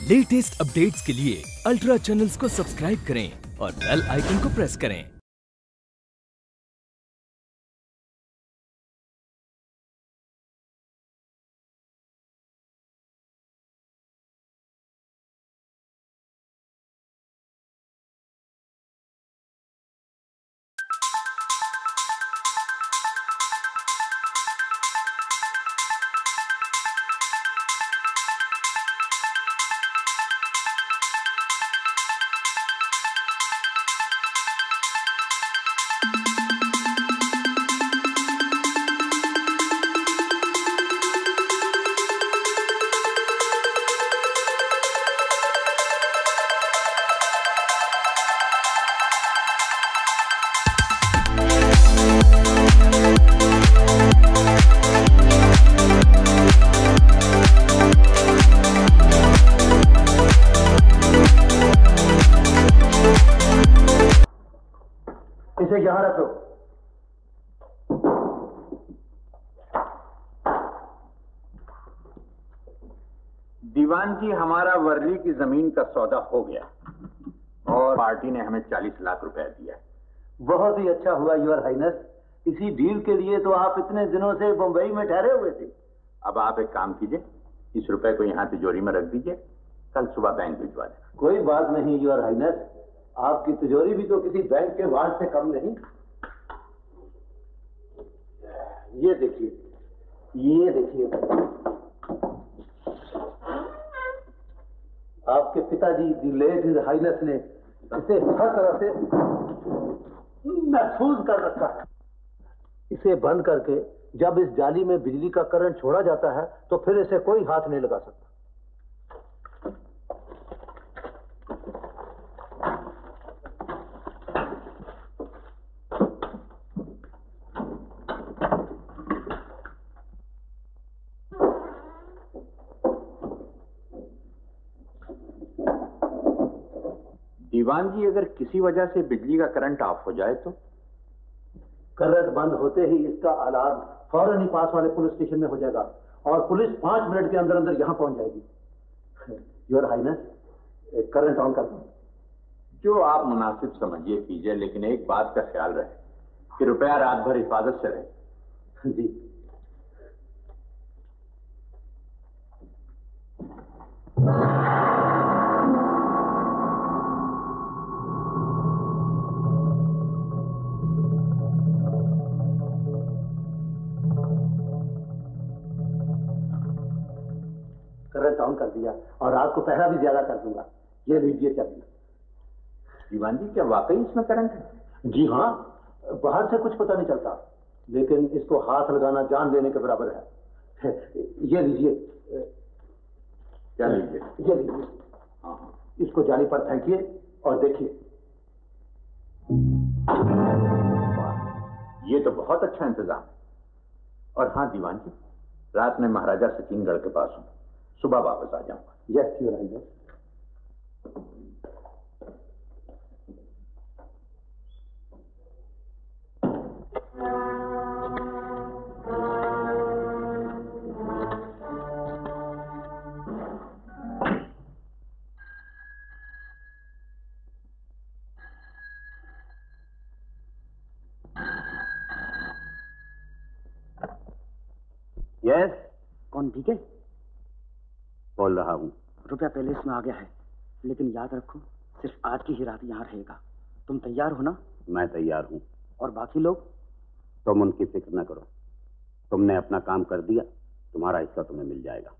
Latest updates के लिए ultra channels को सब्सक्राइब करें और बेल आइकन को प्रेस करें। इसे यहां रख दो। दीवान जी, हमारा वर्ली की जमीन का सौदा हो गया और पार्टी ने हमें 40 लाख रुपए दिया। बहुत ही अच्छा हुआ योर हाइनेस। इसी डील के लिए तो आप इतने दिनों से बंबई में ठहरे हुए थे। अब आप एक काम कीजिए, इस रुपए को यहाँ तिजोरी में रख दीजिए, कल सुबह बैंक भिजवा देना। कोई बात नहीं योर हाइनेस, आपकी तिजोरी भी तो किसी बैंक के वार्ड से कम नहीं। ये देखिए, ये देखिए, आपके पिताजी दी लेट हाइनेस ने इसे हर तरह से महफूज कर रखा है। इसे बंद करके जब इस जाली में बिजली का करंट छोड़ा जाता है तो फिर इसे कोई हाथ नहीं लगा सकता। दीवान जी, अगर किसी वजह से बिजली का करंट ऑफ हो जाए तो? करंट बंद होते ही इसका अलार्म फौरन ही पास वाले पुलिस स्टेशन में हो जाएगा और पुलिस 5 मिनट के अंदर अंदर यहां पहुंच जाएगी। योर हाइनेस, करंट ऑन कर दो। जो आप मुनासिब समझिए कीजिए, लेकिन एक बात का ख्याल रहे कि रुपया रात भर हिफाजत से रहे। जी। करंट ऑन कर दिया और रात को पहरा भी ज्यादा कर दूंगा। ये लीजिए चाबी। दीवान जी, क्या वाकई इसमें करंट है? जी हाँ, बाहर से कुछ पता नहीं चलता, लेकिन इसको हाथ लगाना जान लेने के बराबर है। ये लीजिए। क्या लीजिए? ये लीजिए। इसको जाली पर फेंकिए और देखिए। ये तो बहुत अच्छा इंतजाम है। और हाँ दीवान जी, रात में महाराजा सचिनगढ़ के पास हूं, सुबह वापस आ जाऊंगा। Yes your highness. यस, कौन? ठीक है, बोल रहा हूं। रुपया पैलेस में आ गया है, लेकिन याद रखो सिर्फ आज की ही रात यहाँ रहेगा। तुम तैयार हो ना? मैं तैयार हूं। और बाकी लोग? तुम उनकी फिक्र न करो, तुमने अपना काम कर दिया, तुम्हारा हिस्सा तुम्हें मिल जाएगा।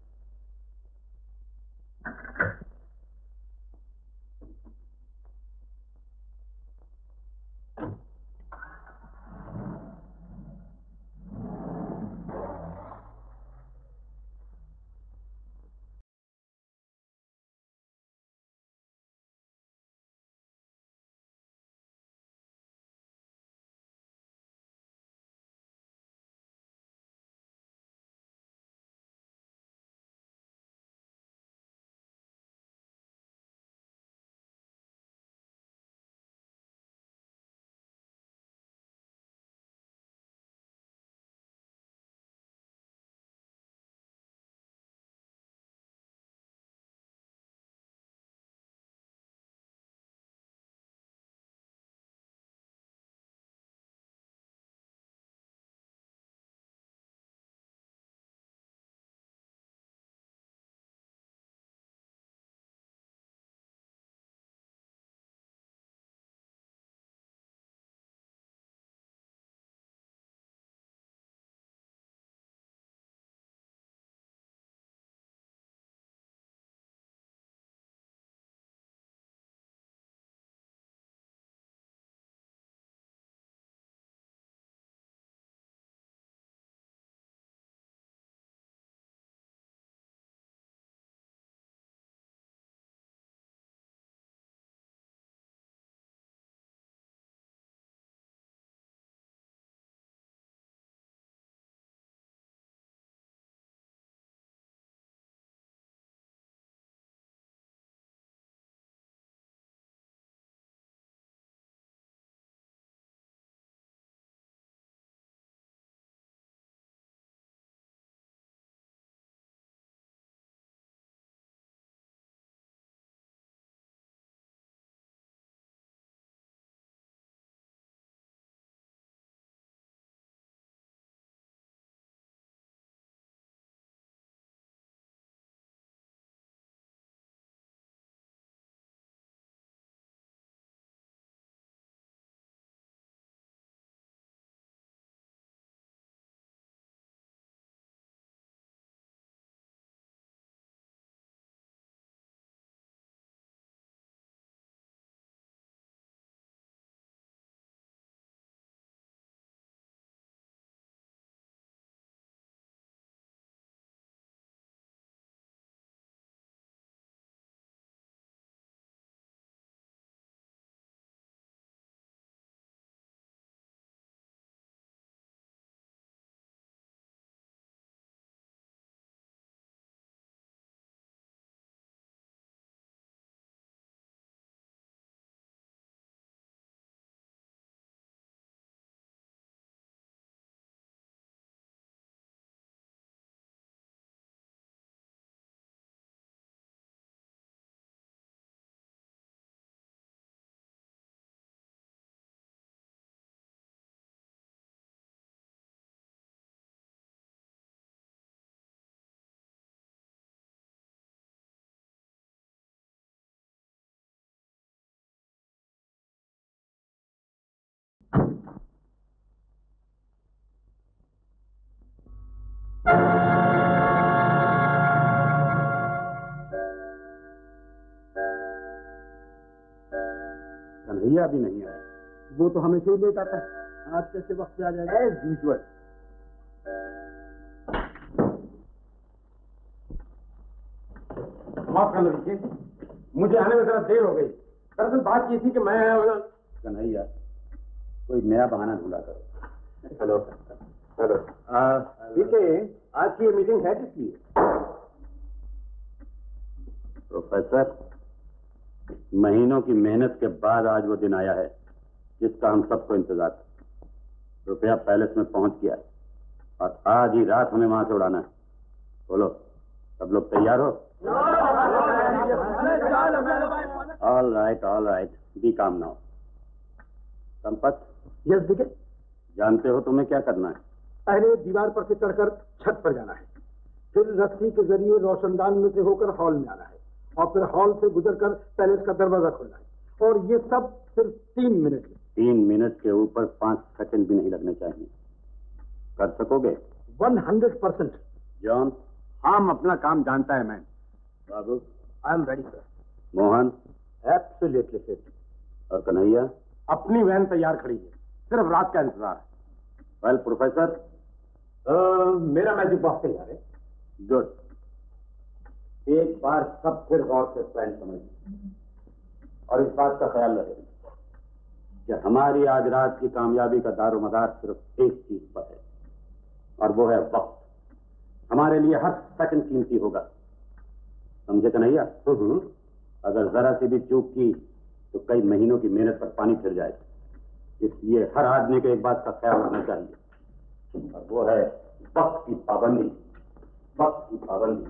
अभी नहीं आया। वो तो हमेशा ही लेट आता है, आज कैसे वक्त पे आ जाएगा? As usual. माफ करना दीजिए, मुझे आने में जरा देर हो गई। दरअसल बात ये थी कि मैं कन्हैया, कोई नया बहाना ढूंढा करो। हेलो हेलो, देखिए आज की ये मीटिंग है किस लिए? प्रोफेसर, महीनों की मेहनत के बाद आज वो दिन आया है जिसका हम सबको इंतजार था। रुपया पैलेस में पहुंच गया है और आज ही रात हमें वहां से उड़ाना है। बोलो, सब लोग तैयार हो? All right, be calm now. Sampat, yes दिखे। जानते हो तुम्हें क्या करना है? पहले दीवार पर से चढ़कर छत पर जाना है, फिर रस्सी के जरिए रोशनदान में से होकर हॉल में आना है, और फिर हॉल से गुजरकर पैलेस का दरवाजा खोलना है। और ये सब सिर्फ 3 मिनट में। 3 मिनट के ऊपर 5 सेकंड भी नहीं लगने चाहिए। कर सकोगे? 100%। जॉन? हम अपना काम जानता है man. Babu? I am ready sir. Mohan? Absolutely fit. और कन्हैया? अपनी वैन तैयार खड़ी है, सिर्फ रात का इंतजार है। Well professor? मेरा मैजिक बॉक्स तैयार है। गुड। एक बार सब फिर गौर से प्लान समझिए और इस बात का ख्याल रखें कि हमारी आज रात की कामयाबी का दारोमदार सिर्फ एक चीज पर है, और वो है वक्त। हमारे लिए हर सेकंड कीमती होगा, समझे कन्हैया? अगर जरा सी भी चूक की तो कई महीनों की मेहनत पर पानी फिर जाएगा। इसलिए हर आदमी को एक बात का ख्याल रखना चाहिए, और वो है वक्त की पाबंदी। वक्त की पाबंदी।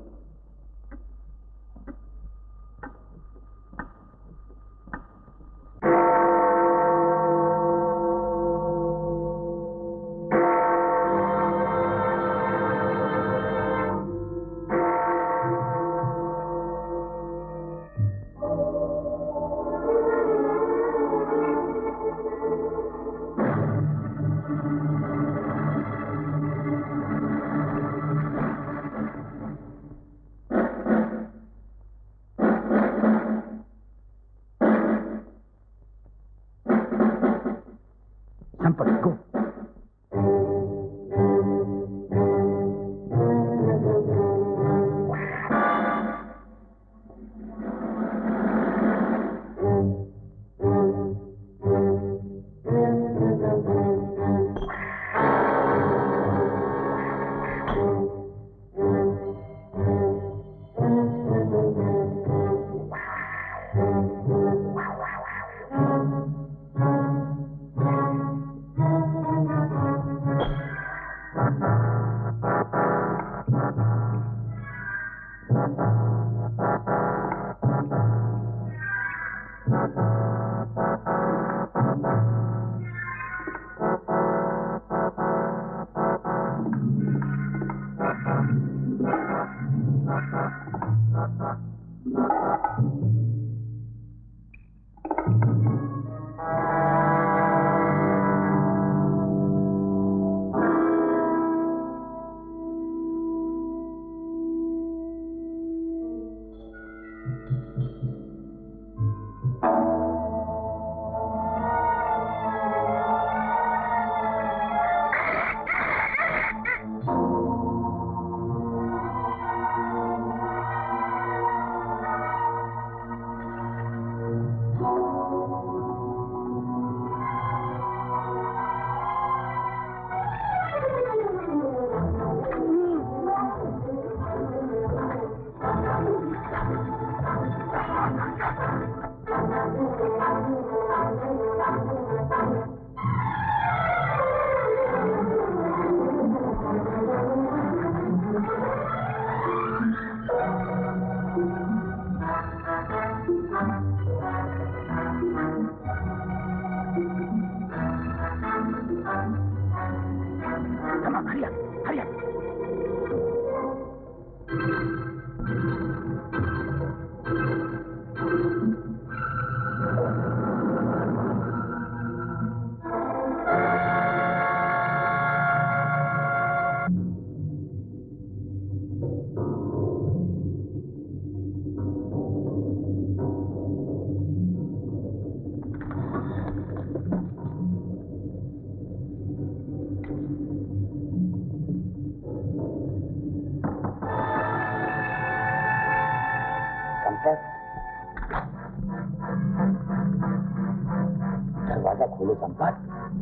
दरवाजा खोलो संपत।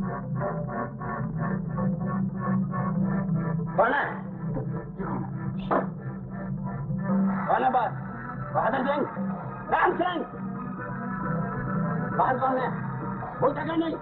कौन है? कौन है बात? बहादुर सिंह, राम सिंह, बाहर कौन है? बोलता क्यों नहीं?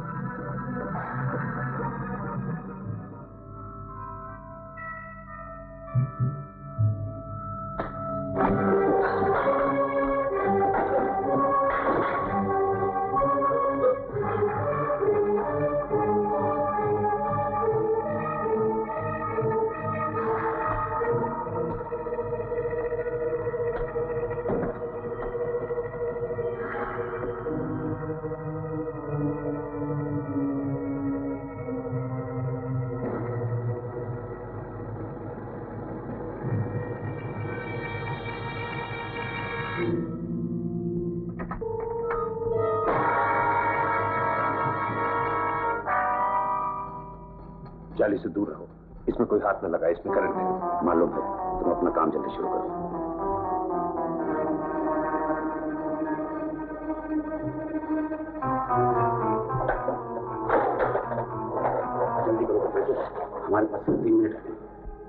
जाली से दूर रहो, इसमें कोई हाथ न लगाए, इसमें करंट है। मालूम है, तुम अपना काम जल्दी शुरू करो। जल्दी करो प्रोफेसर, हमारे पास सिर्फ 3 मिनट है।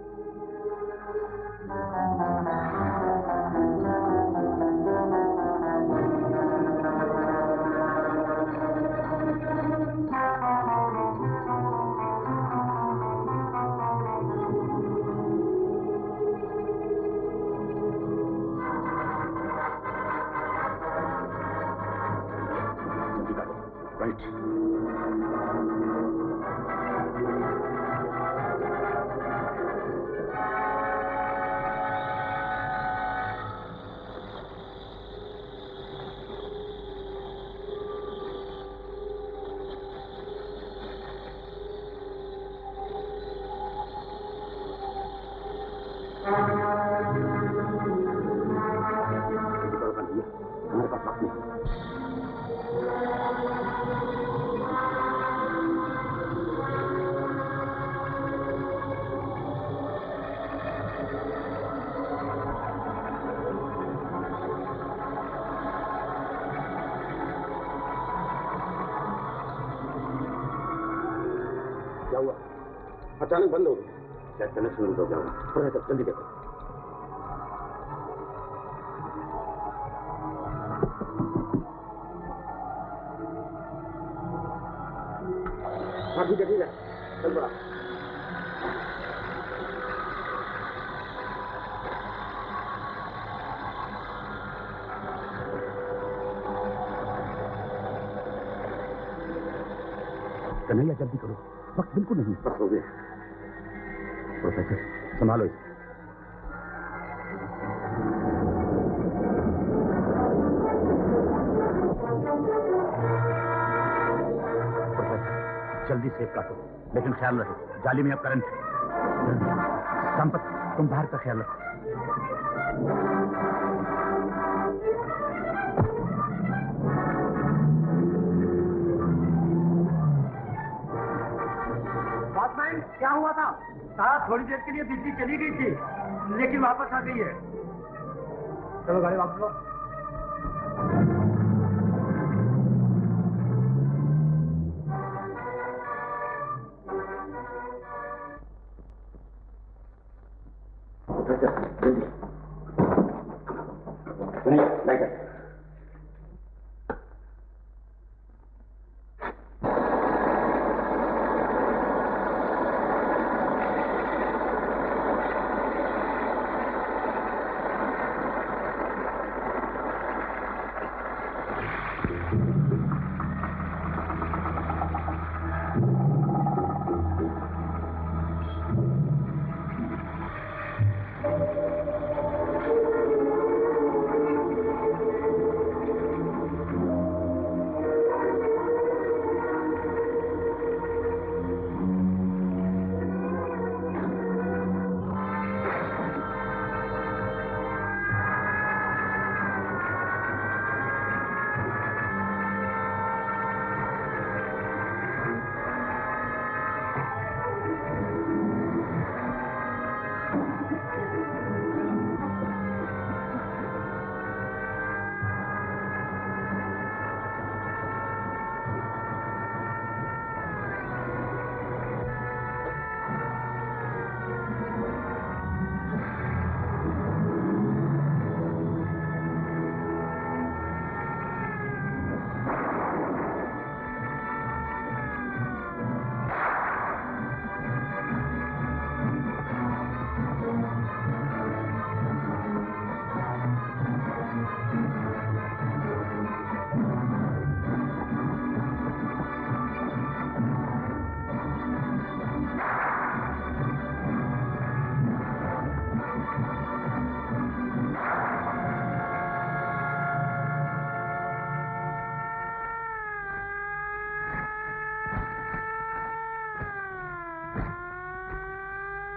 क्या हुआ? अचानक बंद हो गई। शायद कनेक्शन बंद हो गया होगा। थोड़ा तक जल्दी देखो। हाँ ठीक है, चल पड़ा। कन्हैया जल्दी करो, वक्त बिल्कुल नहीं। बस हो गया। प्रोफेसर संभालो इसे। प्रोफेसर जल्दी सेफ काटो, लेकिन ख्याल रखो जाली में अब करंट है। जल्दी संपत, तुम बाहर का ख्याल रखो। क्या हुआ था? साहब थोड़ी देर के लिए बिजली चली गई थी, लेकिन वापस आ गई है। चलो गाड़ी वापस लो। जल्दी नहीं, लाइट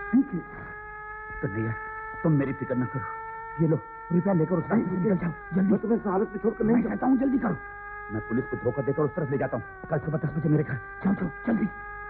कन्हैया, तुम मेरी फिक्र न करो। ये लो रुपया लेकर उस रास्ते से निकल जाओ जल्दी। मैं तुम्हें इस हालत में छोड़कर नहीं चाहता हूँ, जल्दी करो। मैं पुलिस को धोखा देकर उस तरफ ले जाता हूँ। कल सुबह 10 बजे मेरे घर। जाओ जाओ जल्दी।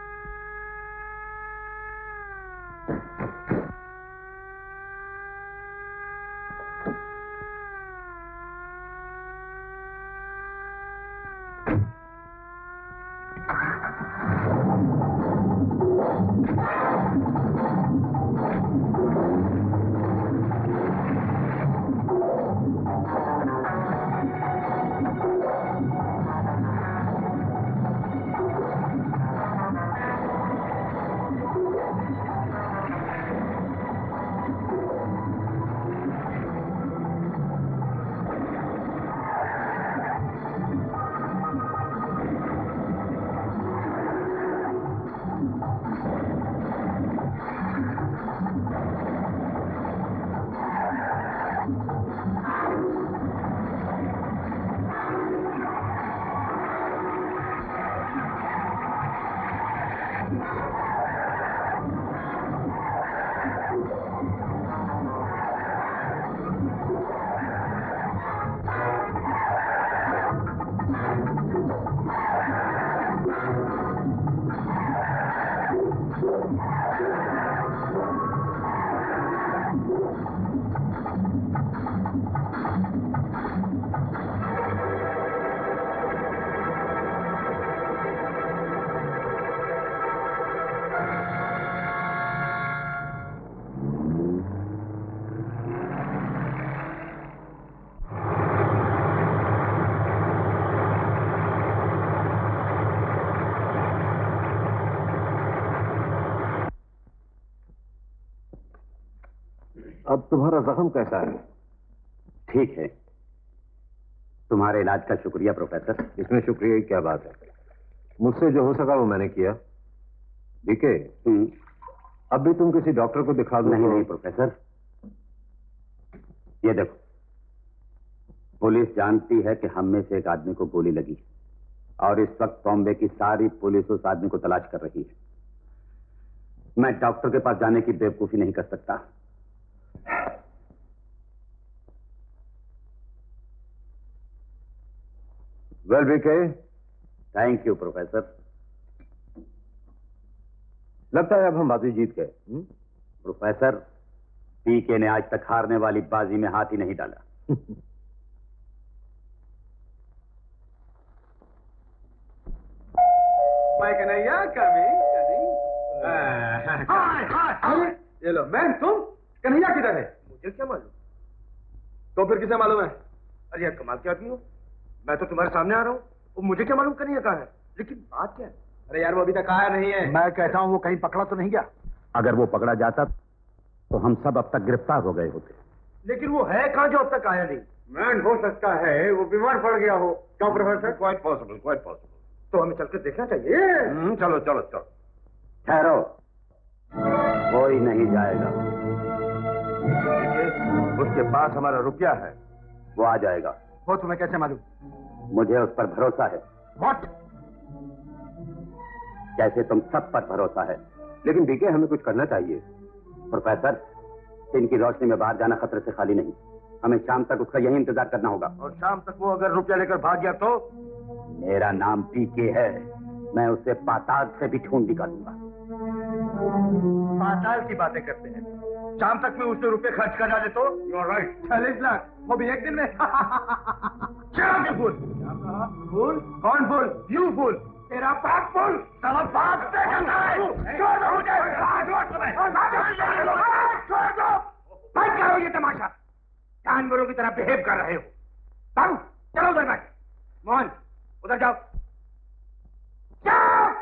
अब तुम्हारा जख्म कैसा है? ठीक है। तुम्हारे इलाज का शुक्रिया प्रोफेसर। इसमें शुक्रिया की क्या बात है? मुझसे जो हो सका वो मैंने किया। बीके, अब भी तुम किसी डॉक्टर को दिखा दो। नहीं प्रोफेसर, ये देखो, पुलिस जानती है कि हम में से एक आदमी को गोली लगी और इस वक्त बॉम्बे की सारी पुलिस उस आदमी को तलाश कर रही है। मैं डॉक्टर के पास जाने की बेवकूफी नहीं कर सकता। Well BK, thank you professor. लगता है अब हम बाजी जीत गए। प्रोफेसर, पीके ने आज तक हारने वाली बाजी में हाथ ही नहीं डाला। कन्हैया, कमिंग। ये लो मैम, तुम? कन्हैया किधर है? मुझे क्या मालूम। तो फिर किसे मालूम है? अरे यार कमाल के आदमी हो, मैं तो तुम्हारे सामने आ रहा हूँ, वो मुझे क्या मालूम कन्हैया कहाँ है। लेकिन बात क्या है? अरे यार वो अभी तक आया नहीं है। मैं कहता हूँ वो कहीं पकड़ा तो नहीं गया। अगर वो पकड़ा जाता तो हम सब अब तक गिरफ्तार हो गए होते। लेकिन वो है कहाँ जो अब तक आया नहीं? मैन, हो सकता है वो बीमार पड़ गया हो। क्या professor? Quite possible, quite possible. तो हमें चलकर देखना चाहिए। चलो चलो चलो। ठहरो, कोई नहीं जाएगा। उसके पास हमारा रुपया है। वो आ जाएगा। वो तुम्हें कैसे मालूम? मुझे उस पर भरोसा है। व्हाट? जैसे तुम सब पर भरोसा है। लेकिन बीके, हमें कुछ करना चाहिए। प्रोफेसर, दिन की रोशनी में बाहर जाना खतरे से खाली नहीं। हमें शाम तक उसका यही इंतजार करना होगा। और शाम तक वो अगर रुपया लेकर भाग गया तो? मेरा नाम पीके है। मैं उसे पाताल से भी ढूंढ निकालूंगा। पाताल की बातें करते हैं। शाम तक में उसने रुपए खर्च कर डाले तो? You are right. 40 लाख, वो भी एक दिन में। क्या फूल? फूल? कौन फूल? You fool. तेरा बाप फूल। साला बाप से करता है। छोड़ दो मुझे। छोड़ दो। बंद करो ये तमाशा। जानवरों की तरह बिहेव कर रहे हो। बाबू चलो उधर बैठ। मोहन उधर जाओ। जाओ।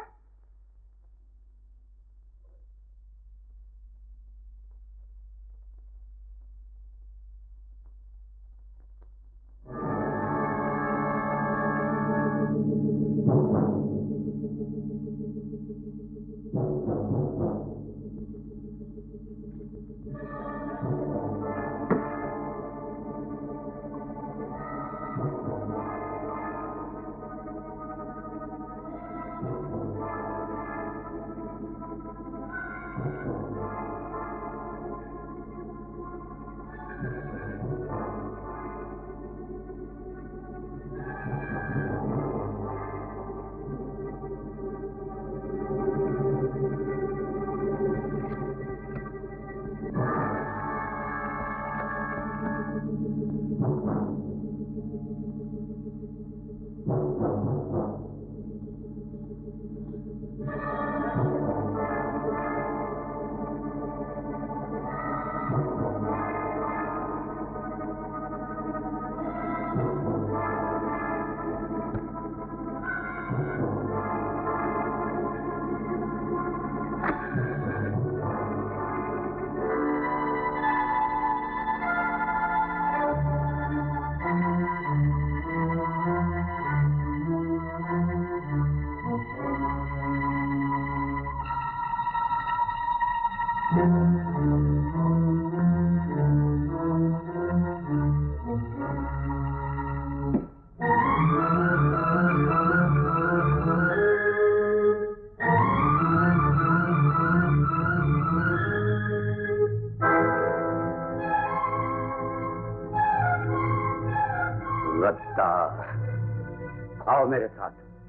आओ मेरे साथ।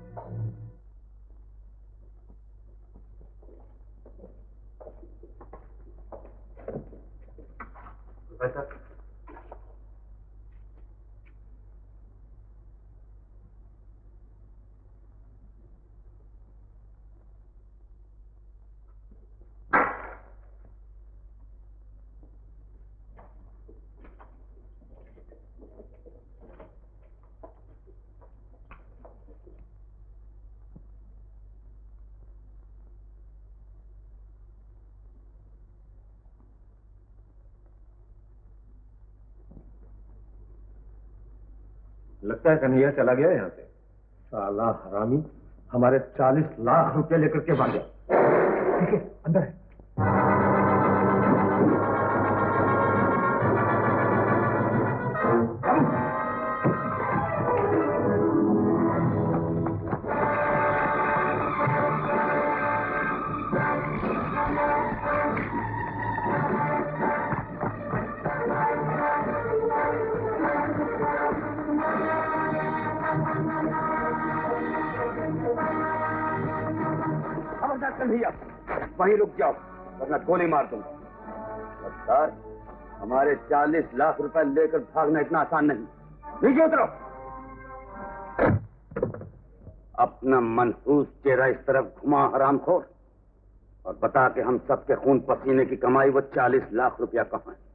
प्रोफेसर, लगता है कन्हैया चला गया यहाँ से। साला हरामी हमारे 40 लाख रुपए लेकर के भाग गया। ठीक है, अंदर है। कन्हैया, वहीं रुक जाओ वरना गोली मार दूंगा। सरदार, हमारे 40 लाख रुपए लेकर भागना इतना आसान नहीं। नीचे उतरो। अपना मनहूस चेहरा इस तरफ घुमा हरामखोर, और बता के हम सबके खून पसीने की कमाई वो 40 लाख रुपया कहाँ है?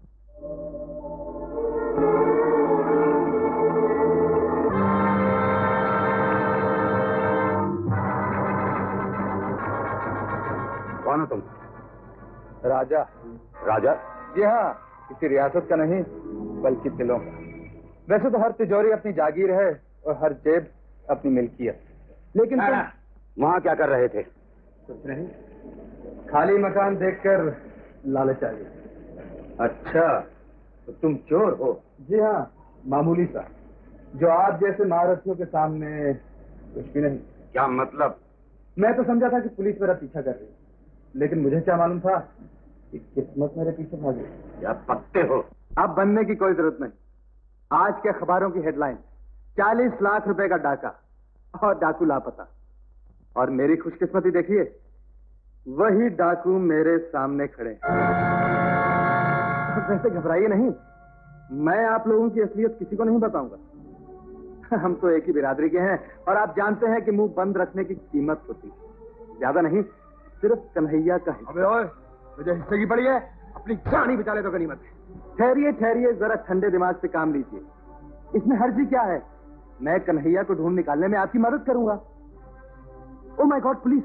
कौन हो तुम? राजा। राजा? जी हाँ, किसी रियासत का नहीं बल्कि दिलों का। वैसे तो हर तिजोरी अपनी जागीर है और हर जेब अपनी मिल्कियत, लेकिन तुम वहां क्या कर रहे थे? कुछ नहीं, खाली मकान देखकर लालच आ गया। अच्छा, तो तुम चोर हो? जी हाँ, मामूली सा, जो आप जैसे महारथियों के सामने कुछ भी नहीं। क्या मतलब? मैं तो समझा था कि पुलिस मेरा पीछा कर रही, लेकिन मुझे क्या मालूम था कि किस्मत मेरे पीछे भागी। क्या पत्ते हो? अब बनने की कोई जरूरत नहीं। आज के अखबारों की हेडलाइन, 40 लाख रुपए का डाका और डाकू लापता। और मेरी खुशकिस्मती देखिए, वही डाकू मेरे सामने खड़े। वैसे घबराइए नहीं, मैं आप लोगों की असलियत किसी को नहीं बताऊंगा। हम तो एक ही बिरादरी के हैं, और आप जानते हैं कि मुंह बंद रखने की कीमत होती है। ज्यादा नहीं, सिर्फ कन्हैया का हिस्सा। अबे ओए, मुझे हिस्से की पड़ी है, अपनी जान ही बचा ले तो गनीमत है। ठहरिए ठहरिए, जरा ठंडे दिमाग से काम लीजिए। इसमें हर्जी क्या है? मैं कन्हैया को ढूंढ निकालने में आपकी मदद करूंगा। Oh my god, police!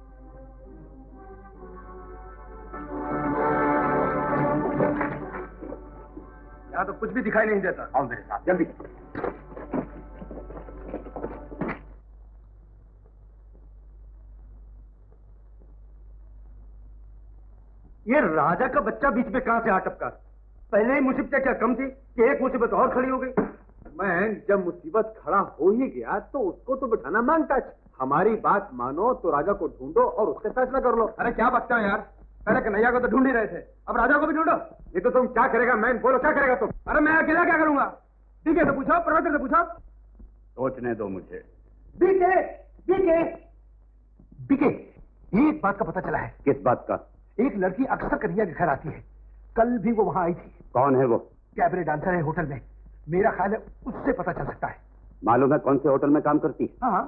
यहाँ तो कुछ भी दिखाई नहीं देता। आओ मेरे साथ जल्दी। ये राजा का बच्चा बीच में कहां से आ टपका? पहले ही मुसीबतें क्या कम थी कि एक मुसीबत और खड़ी हो गई। मैं जब मुसीबत खड़ा हो ही गया तो उसको तो बिठाना मांगता। हमारी बात मानो तो राजा को ढूंढो और उससे फैसला कर लो। अरे क्या बकता है यार, पहले कन्हैया को तो ढूंढ ही रहे थे, अब राजा को भी ढूंढो। ये तो तुम क्या करेगा? मैं बोलो, क्या करेगा तुम? अरे मैं अकेला क्या करूंगा? ठीक है, तो पूछो, प्रोफेसर से पूछो। सोचने दो मुझे। बीके बीके बीके, एक बात का पता चला है। किस बात का? एक लड़की अक्सर कन्हैया के घर आती है, कल भी वो वहां आई थी। कौन है वो? कैबरे डांसर है होटल में, मेरा ख्याल है उससे पता चल सकता है। मालूम है कौन से होटल में काम करती है? हाँ।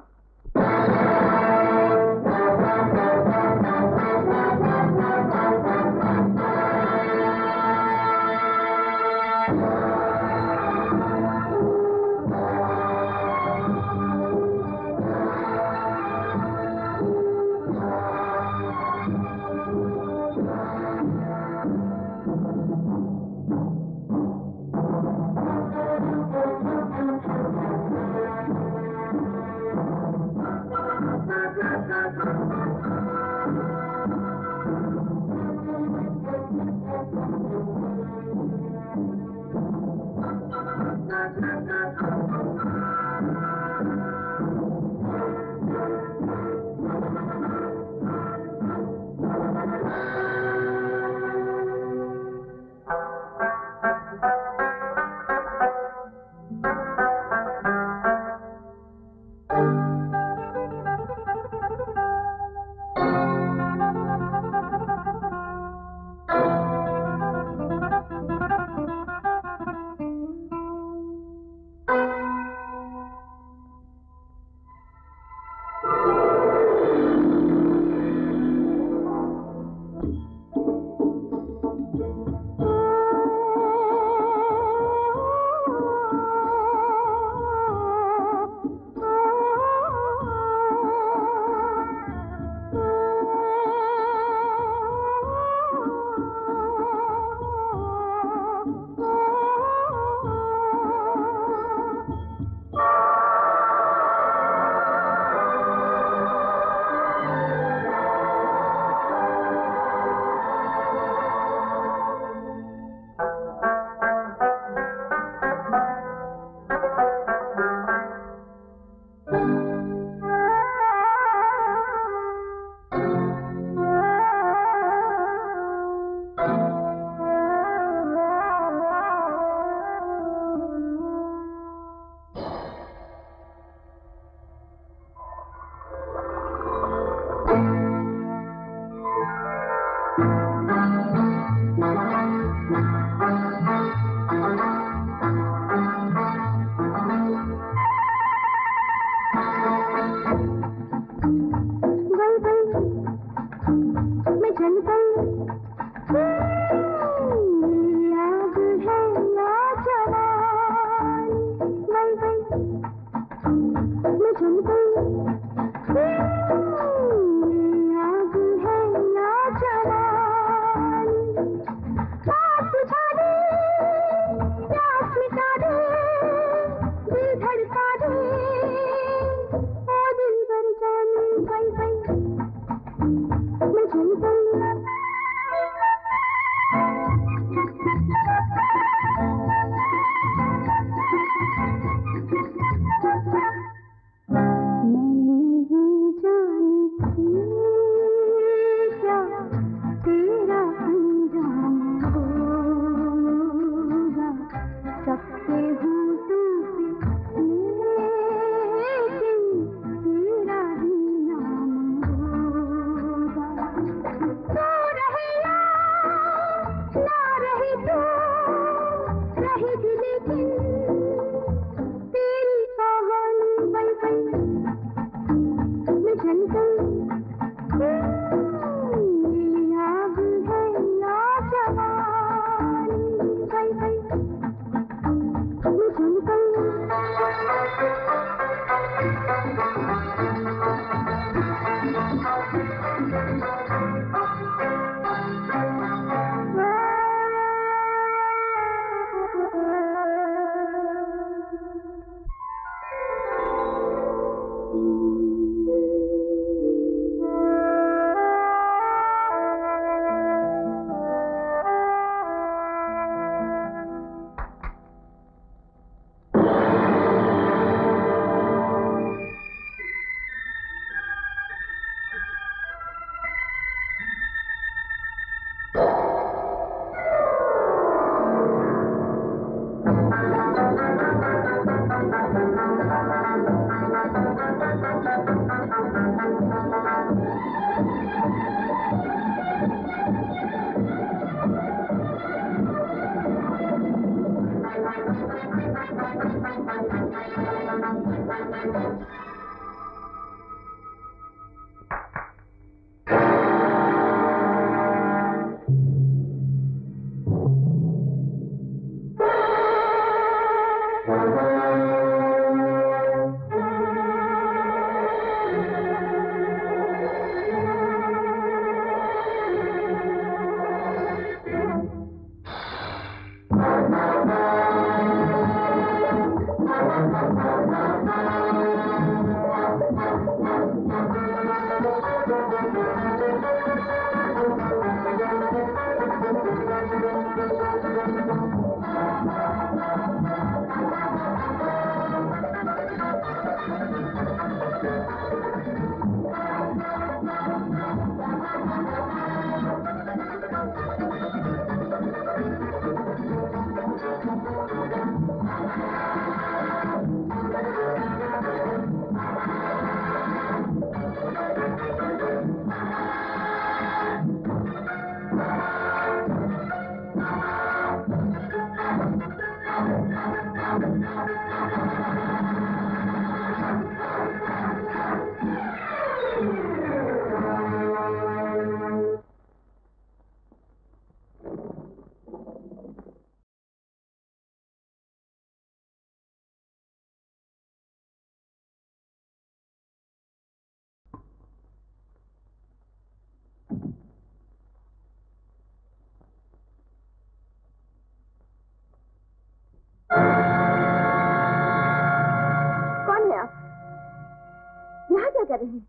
कर रहे हैं?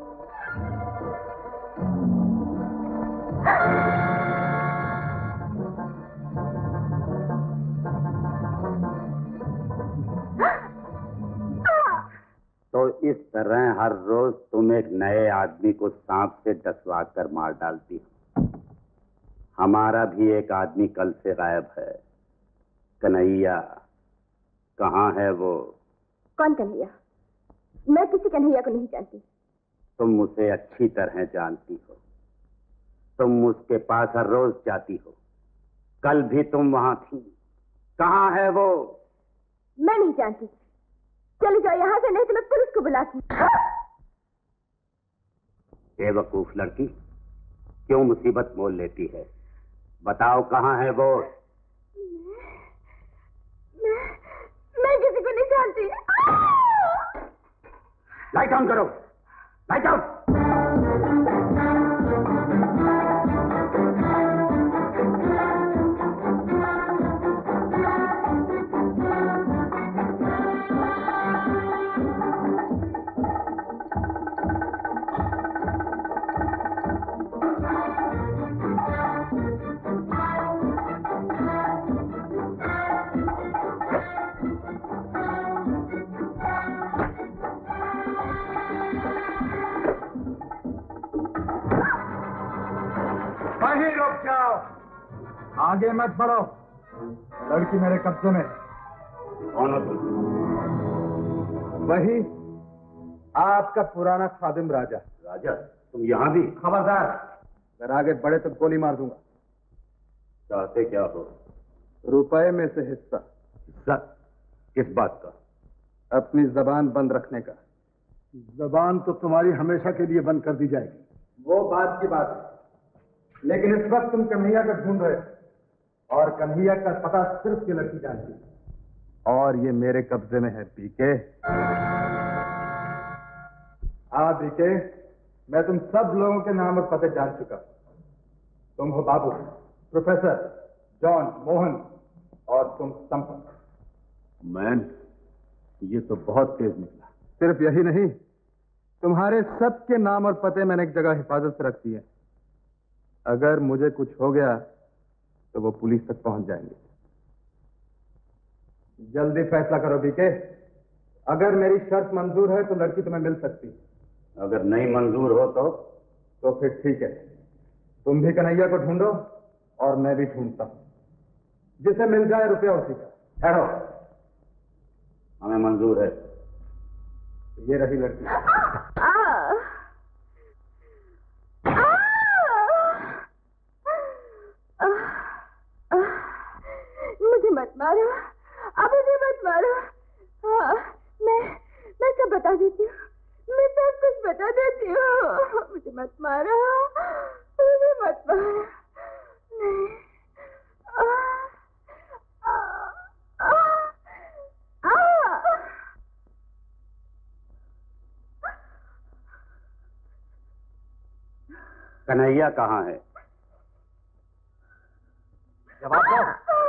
तो इस तरह हर रोज तुम एक नए आदमी को सांप से डसवा कर मार डालती हो। हमारा भी एक आदमी कल से गायब है। कन्हैया कहाँ है वो? कौन कन्हैया? मैं किसी कन्हैया को नहीं जानती। तुम उसे अच्छी तरह जानती हो। तुम उसके पास हर रोज जाती हो। कल भी तुम वहां थी। कहाँ है वो? मैं नहीं जानती। चले जाओ यहाँ से, नहीं तो मैं पुलिस को बुलाती हूँ। बेवकूफ लड़की, क्यों मुसीबत मोल लेती है? बताओ कहाँ है वो? मैं किसी को नहीं जानती। लाइट ऑन करो। Light on. वहीं रुक जाओ, आगे मत बढ़ो। लड़की मेरे कब्जे में। कौन हो तुम? वही आपका पुराना खादिम राजा। राजा, तुम यहाँ भी? खबरदार, अगर आगे बढ़े तो गोली मार दूंगा। चाहते क्या हो? रुपए में से हिस्सा। हिस्सा? किस बात का? अपनी जबान बंद रखने का। जबान तो तुम्हारी हमेशा के लिए बंद कर दी जाएगी। वो बात की बात है, लेकिन इस वक्त तुम कन्हैया का ढूंढ रहे हो और कन्हैया का पता सिर्फ ये लड़की जानती है, और ये मेरे कब्जे में है। पीके, हाँ पीके, मैं तुम सब लोगों के नाम और पते जान चुका। तुम हो बाबू, प्रोफेसर, जॉन, मोहन और तुम संपत। मैन, ये तो बहुत तेज निकला। सिर्फ यही नहीं, तुम्हारे सबके नाम और पते मैंने एक जगह हिफाजत से रख दिए। अगर मुझे कुछ हो गया तो वो पुलिस तक पहुंच जाएंगे। जल्दी फैसला करो बीके। अगर मेरी शर्त मंजूर है तो लड़की तुम्हें मिल सकती है। अगर नहीं मंजूर हो तो फिर ठीक है, तुम भी कन्हैया को ढूंढो और मैं भी ढूंढता हूं। जिसे मिल जाए रुपया उसी का। ठहरो, हमें मंजूर है। ये रही लड़की। मुझे मत मारो, अब मुझे मत मारो। हाँ, मैं सब बता देती हूँ। मैं सब कुछ बता देती हूँ। मुझे मत मारो, मुझे मत मारो। नहीं। कन्हैया कहाँ है? जवाब दो।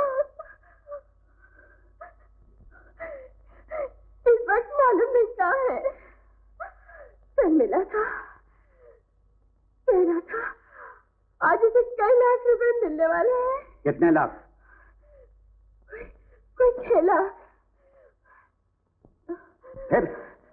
इस वक्त मालूम नहीं कहाँ है। पेन मिला था, कह रहा था आज उसे कई लाख रुपए मिलने वाले हैं। कितने लाख? कोई 6 लाख। फिर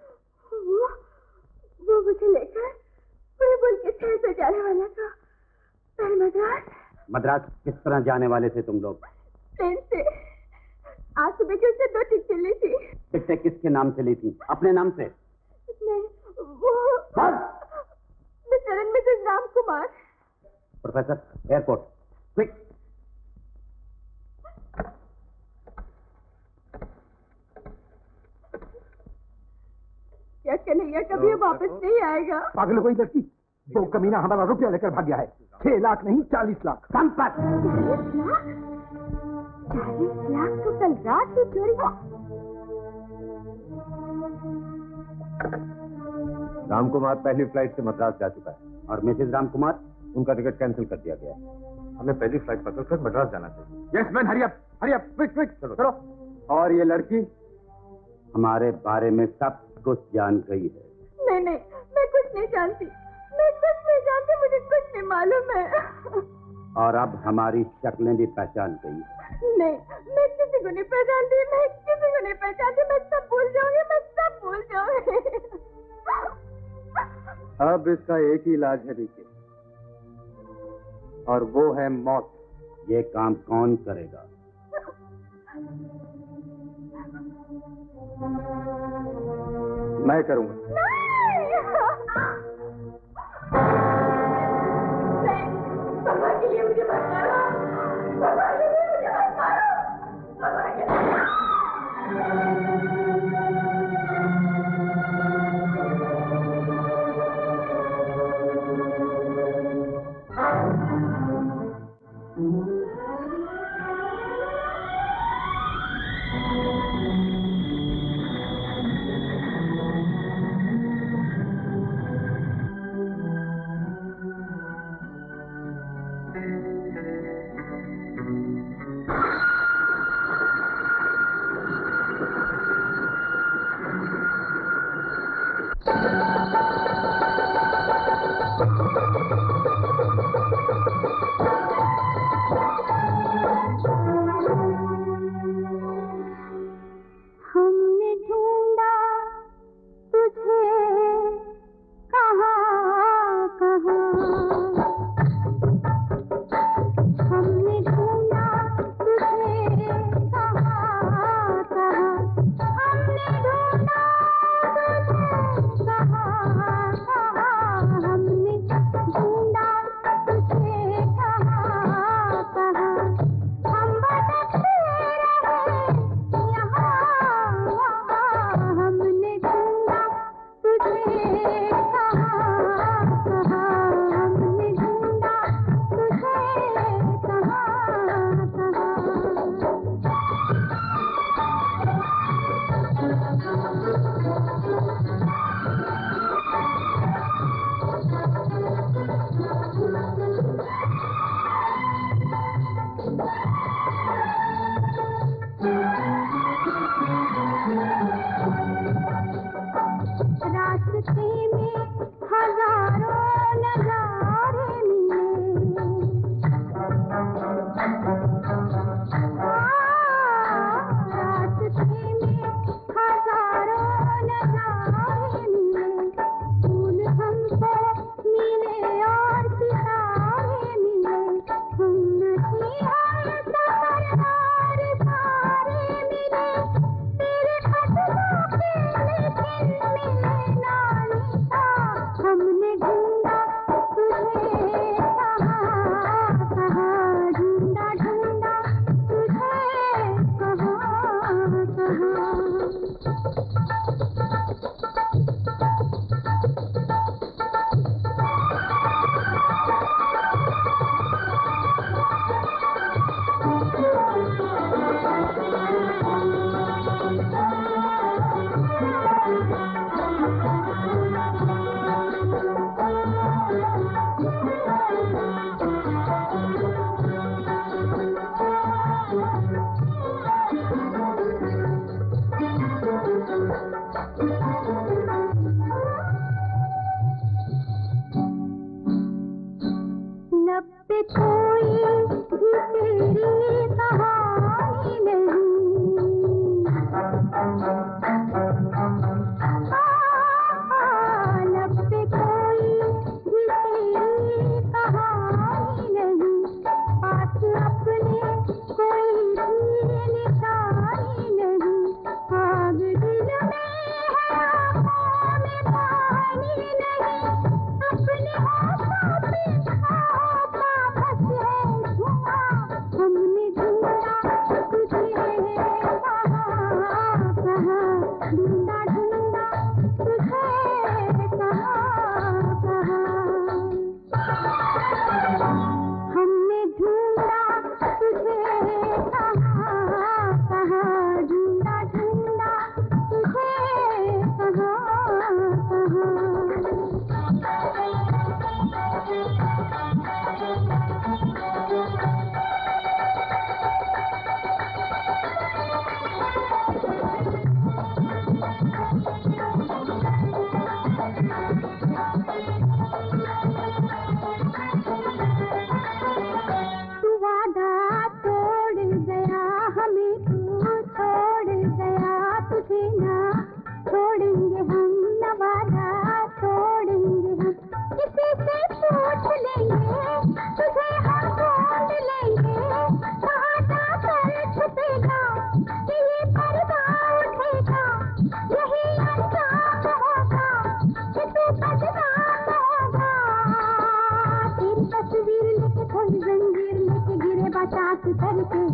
वो मुझे लेकर पूरे मुल्क के शहर से जाने वाला था। पर मद्रास। मद्रास किस तरह जाने वाले थे तुम लोग? ट्रेन से। आज सुबह की उससे 2 टिकटें ली थी। टिकटें किसके नाम से ली थी? अपने नाम से? नहीं, वो Mr and Mrs Ram Kumar. Professor, airport, quick. क्या कन्हैया कभी वापस नहीं आएगा? पागल कोई लड़की, वो कमीना हमारा रुपया लेकर भाग गया है। 6 लाख नहीं, 40 लाख। संपत। 40 लाख? 40 लाख तो कल रात ही चोरी हुआ। राम कुमार पहली फ्लाइट से मद्रास जा चुका है और मिसेज राम कुमार, उनका टिकट कैंसिल कर दिया गया है। हमें पहली फ्लाइट पकड़कर मद्रास जाना चाहिए। Yes man, hurry up, quick quick, चलो। और ये लड़की हमारे बारे में सब कुछ जान गई है। नहीं नहीं, मैं कुछ नहीं जानती, मैं कुछ नहीं जानती, मुझे कुछ नहीं मालूम है। और अब हमारी शक्लें भी पहचान गई। नहीं, मैं किसी को नहीं पहचानती, मैं किसी को नहीं पहचानती, मैं सब भूल जाऊंगी, मैं सब भूल जाऊंगी। अब इसका एक ही इलाज है बीके, और वो है मौत। ये काम कौन करेगा? मैं करूंगा। पापा के लिए मुझे मत मारो, पापा के लिए मुझे मत मारो, पापा के लिए।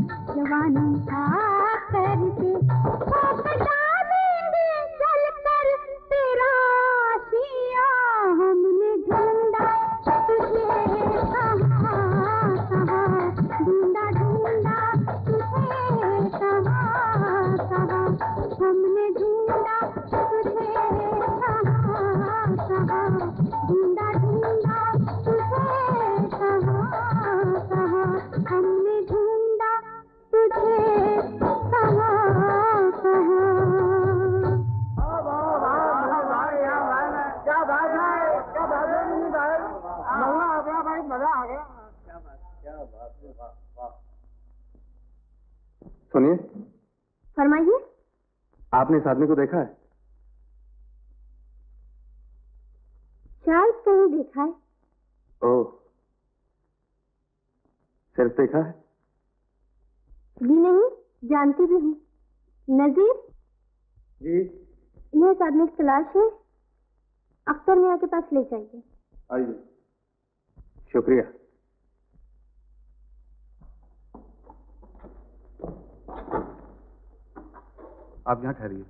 जवानी था करते वो पहचानेंगे चलकर तेरा आशिया। हमने ढूंढा तुझे कहाँ कहाँ, ढूंढा ढूंढा तुझे कहाँ कहाँ, हमने ढूंढा तुझे कहाँ कहाँ, ढूंढा ढूंढा तुझे कहाँ कहाँ, हमने ढूंढा तुझे कहाँ कहाँ। क्या बात है, क्या बात है भाई, मजा आ गया भाई, मजा आ गया। क्या बात है, वाह। सुनिए, फरमाइए। आपने इस आदमी को देखा है? शायद कहीं देखा है। ओह, सिर्फ देखा है? जी नहीं, जानती भी हूँ। नजीर जी। इन्हें इस आदमी की तलाश है, अख्तर मियाँ के पास ले जाइए। आइए। शुक्रिया। आप यहाँ ठहरिए।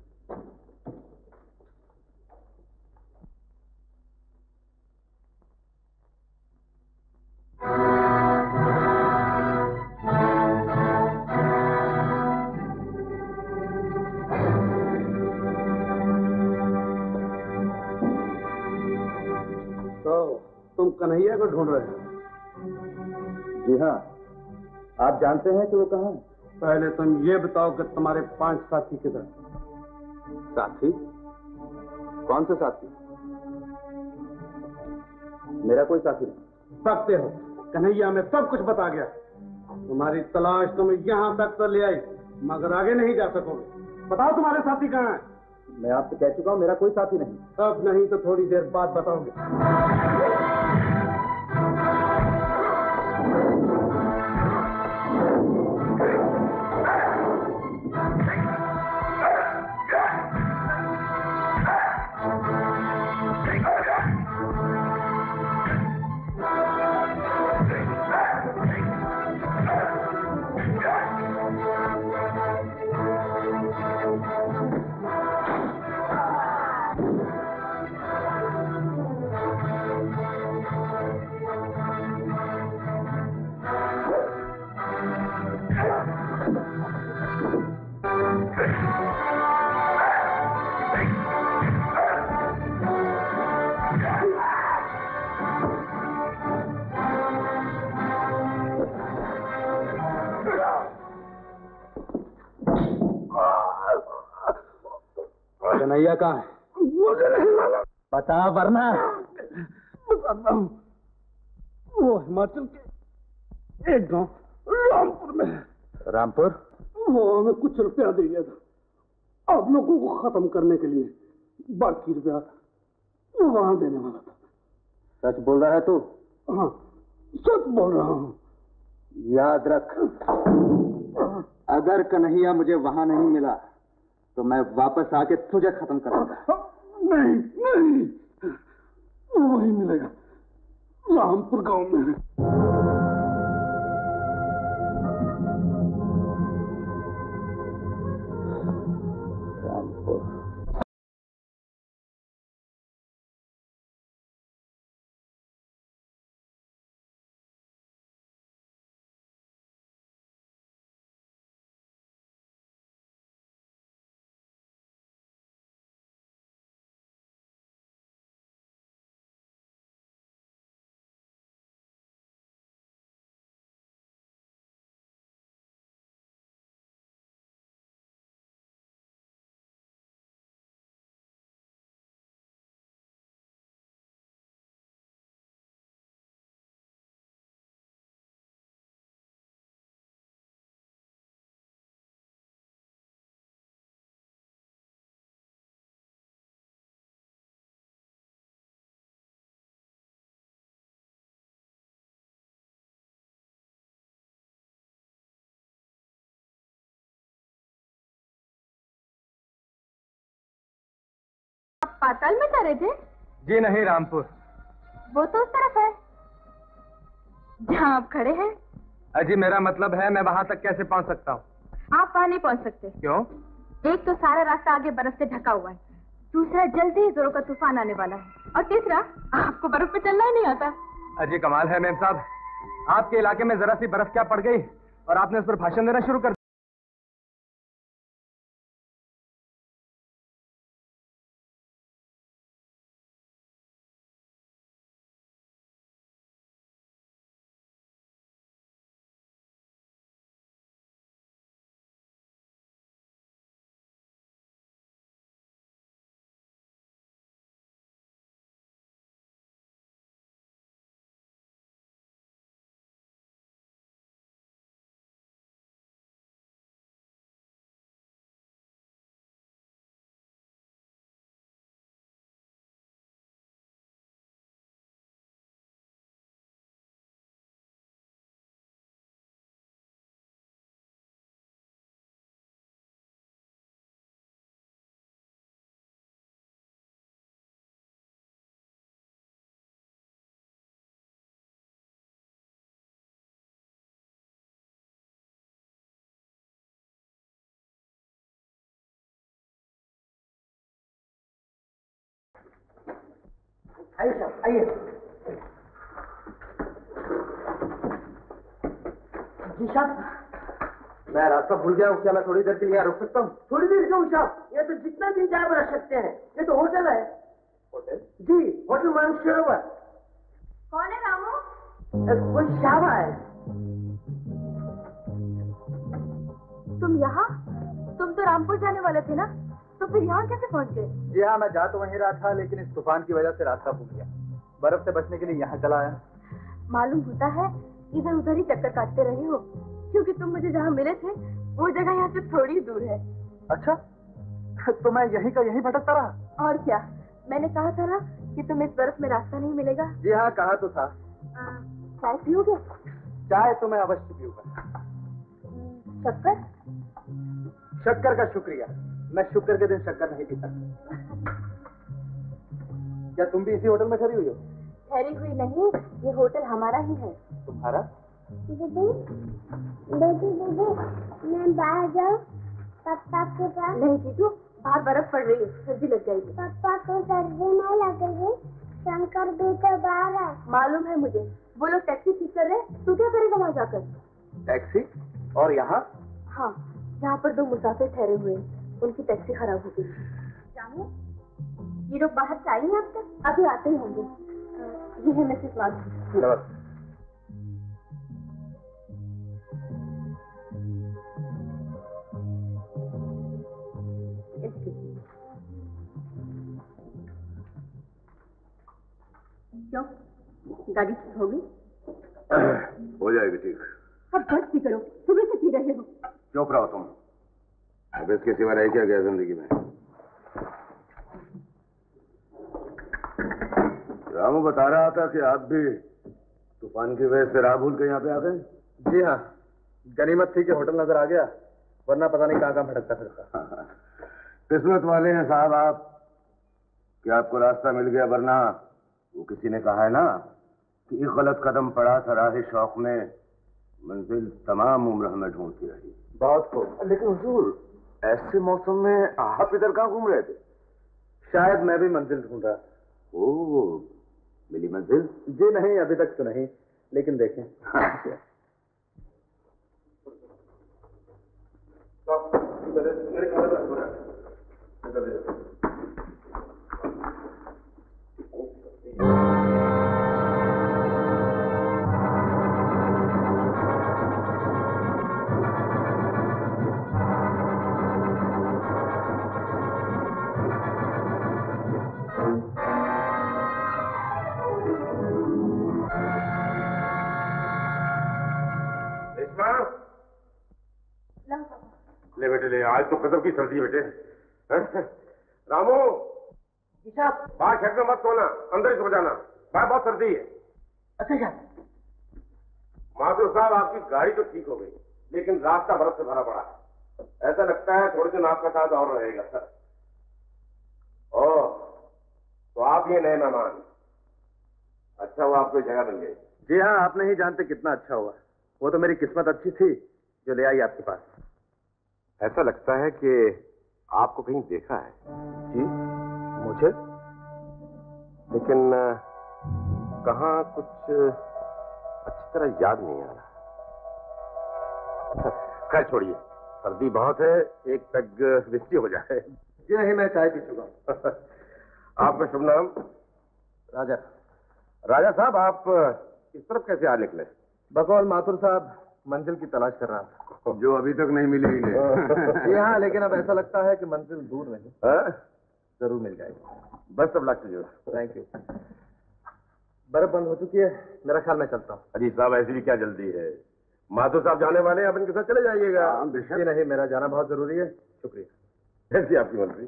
तुम कन्हैया को ढूंढ रहे हो? जी हाँ। आप जानते हैं कि वो कहाँ है? पहले तुम ये बताओ कि तुम्हारे 5 साथी किधर? साथी? कौन से साथी? मेरा कोई साथी नहीं। सकते हो, कन्हैया में सब कुछ बता गया। तुम्हारी तलाश तुम्हें यहाँ तक तो ले आई, मगर आगे नहीं जा सकोगे। बताओ तुम्हारे साथी कहाँ हैं? मैं आपसे कह चुका हूँ, मेरा कोई साथी नहीं। अब नहीं तो थोड़ी देर बाद बताओगे। कन्हैया कहाँ है? मुझे नहीं मालूम। बता वरना। बताता हूँ, वो हिमाचल के एक गांव रामपुर में है। रामपुर? वो हमें कुछ रुपया दे गया था आप लोगों को खत्म करने के लिए। बाकी रुपया वो वहां देने वाला था। सच बोल रहा है तू? हाँ, सच बोल रहा हूँ। याद रख, अगर कन्हैया मुझे वहां नहीं मिला तो मैं वापस आके तुझे खत्म कर दूंगा। नहीं नहीं, वो वही मिलेगा, रामपुर गांव में। रामपुर। पाताल में जा रहे थे? जी नहीं, रामपुर। वो तो उस तरफ है जहाँ आप खड़े हैं। अजी मेरा मतलब है मैं वहां तक कैसे पहुंच सकता हूँ? आप वहां नहीं पहुंच सकते। क्यों? एक तो सारा रास्ता आगे बर्फ से ढका हुआ है, दूसरा जल्दी ही जोरों का तूफान आने वाला है, और तीसरा आपको बर्फ पे चलना ही नहीं आता। अजी कमाल है मेम साहब, आपके इलाके में जरा सी बर्फ क्या पड़ गई और आपने उस पर भाषण देना शुरू कर आइए साहब आइए। जी साहब। मैं रास्ता भूल गया हूँ, क्या मैं थोड़ी देर के लिए यहाँ रुक सकता हूँ? थोड़ी देर क्यों साहब, ये तो जितना दिन चाहे रह सकते हैं, ये तो होटल है। होटल? जी होटल मानसरोवर। कौन है रामू? कोई साहब है। तुम यहाँ? तुम तो रामपुर जाने वाले थे ना, तो फिर यहाँ कैसे पहुँच गए? जी हाँ, मैं जा तो वहीं रहा था, लेकिन इस तूफान की वजह से रास्ता भूल गया। बर्फ से बचने के लिए यहाँ चला आया। मालूम होता है इधर उधर ही चक्कर काटते रहे हो, क्योंकि तुम मुझे जहाँ मिले थे वो जगह यहाँ से थोड़ी दूर है। अच्छा, तो मैं यहीं का यहीं भटकता रहा। और क्या, मैंने कहा था ना कि तुम्हें इस बर्फ में रास्ता नहीं मिलेगा। जी हाँ, कहा तो था। चाय पियोगे? चाय तो मैं अवश्य पीऊंगा। शक्कर? शक्कर का शुक्रिया, मैं शुक्र के दिन शक्कर नहीं पीता। क्या तुम भी इसी होटल में ठहरी हुई हो? ठहरी हुई नहीं, ये होटल हमारा ही है। तुम्हारा? दीदी दीदी मैं बाहर जाऊँ पापा के पास? नहीं जीजू, बाहर बर्फ पड़ रही है, सर्दी लग जाएगी। पापा को सर्दी नहीं लगेगी, शंकर भी तो बाहर है। मालूम है मुझे, वो लोग टैक्सी ठीक कर रहे हैं, तू क्या करेगा वहाँ जाकर? टैक्सी? और यहाँ? हाँ, यहाँ पर दो मुसाफिर ठहरे हुए हैं, उनकी टैक्सी खराब हो गई। जानू, ये लोग बाहर से आएंगे अब तक? अभी आते ही होंगे। ये है मिसेस माधुरी। नमस्ते। क्यों, गाड़ी ठीक होगी? हो जाएगी ठीक। अब बस भी करो, सुबह से पी रहे हो। चुप रहो तुम। अब इसके सिवा रह क्या गया जिंदगी में? रामू बता रहा था कि आप भी तूफान की वजह से राह भूल के यहाँ पे आ गए। जी हाँ, गनीमत थी कि होटल नजर आ गया, वरना पता नहीं कहाँ कहाँ भटकता फिरता। किस्मत वाले हैं साहब आप कि आपको रास्ता मिल गया, वरना वो किसी ने कहा है ना कि एक गलत कदम पड़ा था राह शौक में, मंजिल तमाम उम्र हमें ढूंढती रही। बहुत खूब। लेकिन हुजूर, ऐसे मौसम में आप इधर कहाँ घूम रहे थे? शायद मैं भी मंजिल ढूंढ रहा। ओह, मिली मंजिल? जी नहीं, अभी तक तो नहीं, लेकिन देखें। अच्छा। ले बेटे ले, आज तो गजब की सर्दी है बेटे। रामू साहब। बाहर छत में मत सोना, अंदर ही सो जाना, बाहर बहुत सर्दी है। अच्छा साहब। माधुर साहब, आपकी गाड़ी तो ठीक हो गई, लेकिन रास्ता बर्फ से भरा पड़ा है। ऐसा लगता है थोड़े दिन आपका साथ और रहेगा। ओह, तो आप ये नए मेहमान। अच्छा हुआ आपको जगह मिल गई। जी हाँ, आप नहीं जानते कितना अच्छा हुआ। वो तो मेरी किस्मत अच्छी थी जो ले आई आपके पास। ऐसा लगता है कि आपको कहीं देखा है। जी मुझे? लेकिन कहाँ कुछ अच्छी तरह याद नहीं आ रहा। खैर छोड़िए, सर्दी बहुत है, एक पैग विस्की हो जाए। जी नहीं, मैं चाय पी चुका। आपका शुभ नाम? राजा। राजा साहब, आप इस तरफ कैसे आ निकले? बकौल माथुर साहब मंजिल की तलाश कर रहा था, जो अभी तक नहीं मिली इन्हें। जी हाँ, लेकिन अब ऐसा लगता है कि मंजिल दूर नहीं, जरूर मिल जाएगी। बस अब लग टू। Thank you. बर्फ बंद हो चुकी है, मेरा ख्याल मैं चलता हूँ। अजी साहब, ऐसी भी क्या जल्दी है? माथुर साहब जाने वाले हैं, आप इनके साथ चले जाइएगा। जी नहीं, मेरा जाना बहुत जरूरी है। शुक्रिया। ऐसी आपकी मर्जी।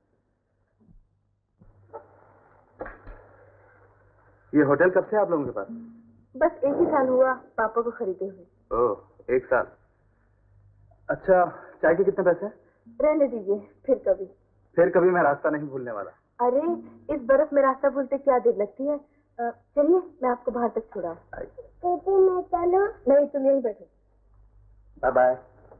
ये होटल कब से आप लोगों के पास? बस 1 ही साल हुआ पापा को खरीदे हुए। ओह, 1 साल। अच्छा, चाय के कितने पैसे? रहने दीजिए, फिर कभी। फिर कभी मैं रास्ता नहीं भूलने वाला। अरे, इस बर्फ में रास्ता भूलते क्या देर लगती है। चलिए, मैं आपको बाहर तक छोड़ाऊं। दीदी मैं चलूं? नहीं, तुम यहीं बैठो। Bye bye.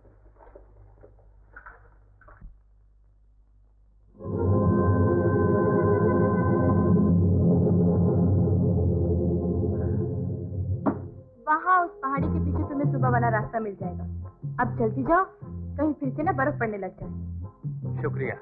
वहाँ उस पहाड़ी के पीछे तुम्हें सुबह वाला रास्ता मिल जाएगा। अब चलती जाओ, कहीं फिर से ना बर्फ पड़ने लग जाए। शुक्रिया।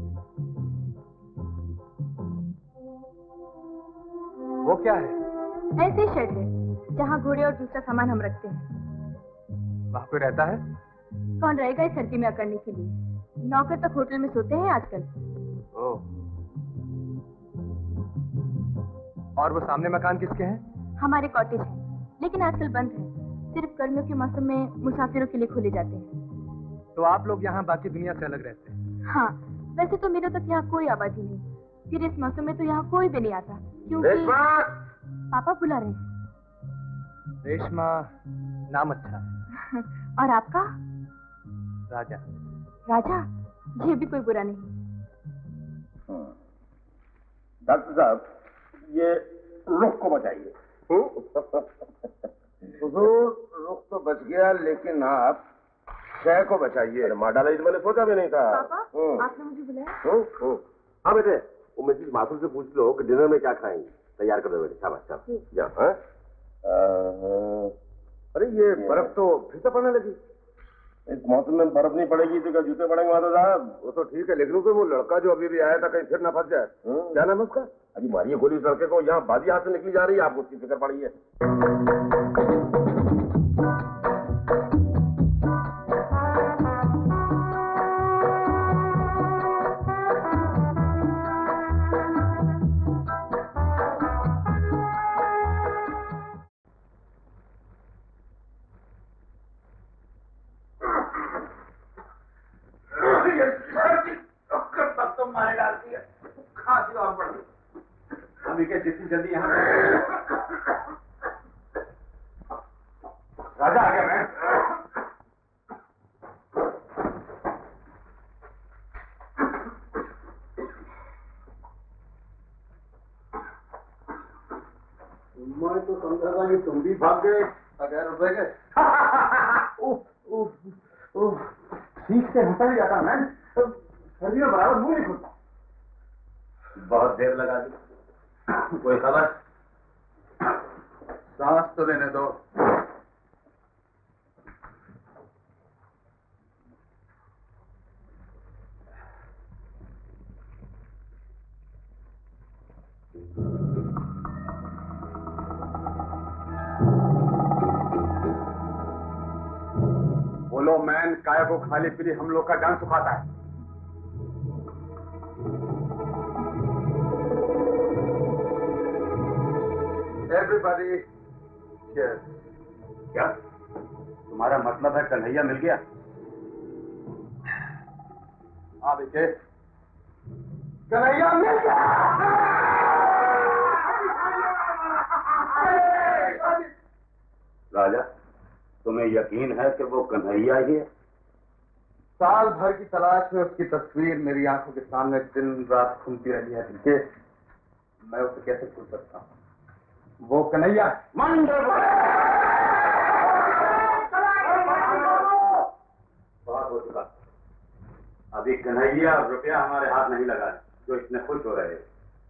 वो क्या है? ऐसे ही शेड है जहाँ घोड़े और दूसरा सामान हम रखते हैं। वहाँ कोई रहता है? कौन रहेगा इस सर्दी में अकड़ने के लिए? नौकर तक होटल में सोते हैं आजकल। ओह। और वो सामने मकान किसके हैं? हमारे कॉटेज हैं, लेकिन आजकल बंद है। सिर्फ गर्मियों के मौसम में मुसाफिरों के लिए खोले जाते हैं। तो आप लोग यहाँ बाकी दुनिया से अलग रहते हैं? हाँ, वैसे तो मेरे तक यहाँ कोई आबादी नहीं। फिर इस मौसम में तो यहाँ कोई भी नहीं आता, क्योंकि पापा बुला रहे हैं। रेशमा नाम अच्छा है। और आपका? राजा। राजा, ये भी कोई बुरा नहीं। डॉक्टर साहब, ये रुख को बचाइए। हुजूर, रुख तो बच गया, लेकिन आप शय को बचाइए। मार डाला, मैंने सोचा भी नहीं था। पापा, आपने मुझे बुलाया? हाँ बेटे, वो मिसेस माथुर से पूछ लो कि डिनर में क्या खाएंगे। तैयार कर दो बेटे, शाबाश शाबाश। जाओ। हाँ? अरे ये बर्फ तो फिर से पड़ने लगी। इस मौसम में बर्फ नहीं पड़ेगी तो क्या जूते पड़ेंगे माधव साहब? वो तो ठीक है, लेकिन वो लड़का जो अभी भी आया था कहीं फिर ना फंस जाए। क्या नाम है उसका? अजी मारिए गोली उस लड़के को, यहाँ बाजी हाथ से निकली जा रही है, आपको उसकी फिक्र पड़ी है। जितनी जल्दी यहाँ राजा आ गया। मैं तो समझा था कि तुम भी भाग गए बगैर रुपए के। ठीक से हंसा नहीं जाता मैं, सर्दी में बराबर मुंह नहीं खुलता। बहुत देर लगा दी। कोई खबर? सांस तो लेने दो। बोलो मैन, काय को खाली पीली हम लोग का जान सुखाता है। Everybody, cheers. क्या तुम्हारा मतलब है कन्हैया मिल गया? हाँ बेटे, कन्हैया मिल गया। राजा, तुम्हें यकीन है कि वो कन्हैया ही है? साल भर की तलाश में उसकी तस्वीर मेरी आंखों के सामने दिन रात घूमती रही है। मैं उसे कैसे भूल सकता हूँ? वो कन्हैया। हो चुका। अभी कन्हैया और रुपया हमारे हाथ नहीं लगा है, जो इतने खुश हो रहे हैं।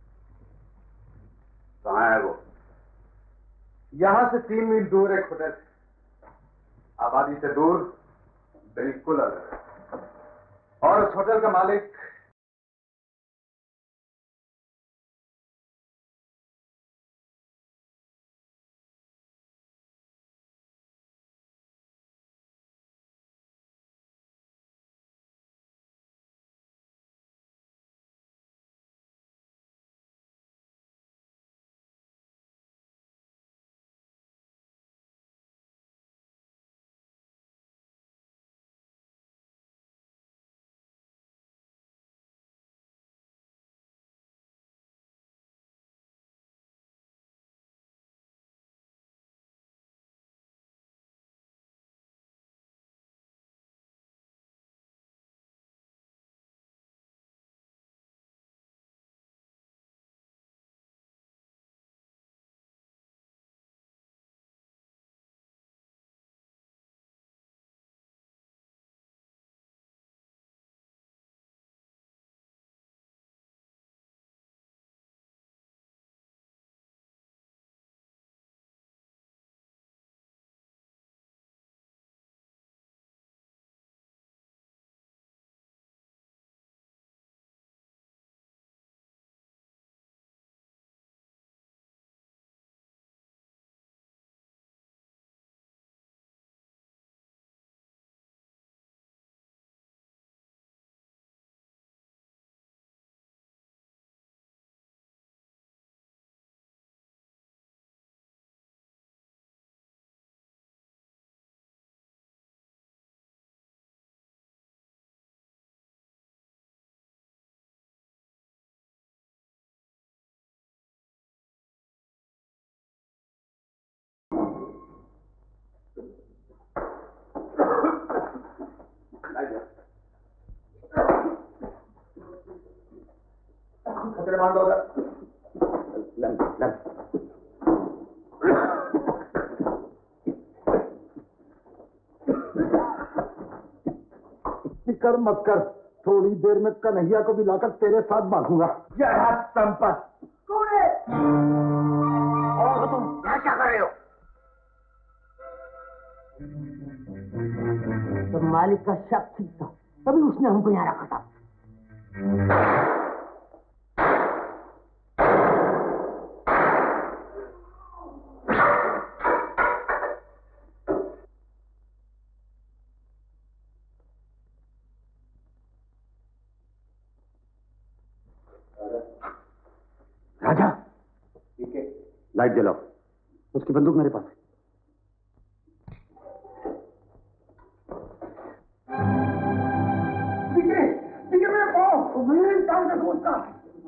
कहाँ है वो? यहाँ से 3 मील दूर एक होटल, आबादी से दूर, बिल्कुल अलग। और उस होटल का मालिक खतरे बांध होगा। फिक्र मत कर, थोड़ी देर में कन्हैया को भी लाकर तेरे साथ भागूंगा। यह संपत कौन है? और तुम यहाँ क्या कर रहे हो? तो मालिक का शक ठीक था, तभी उसने हमको यहाँ रखा था। राजा, लाइट जलाओ। उसकी बंदूक मेरे पास है। मेरे पाओ, मेरे इंसान का दोस्त था।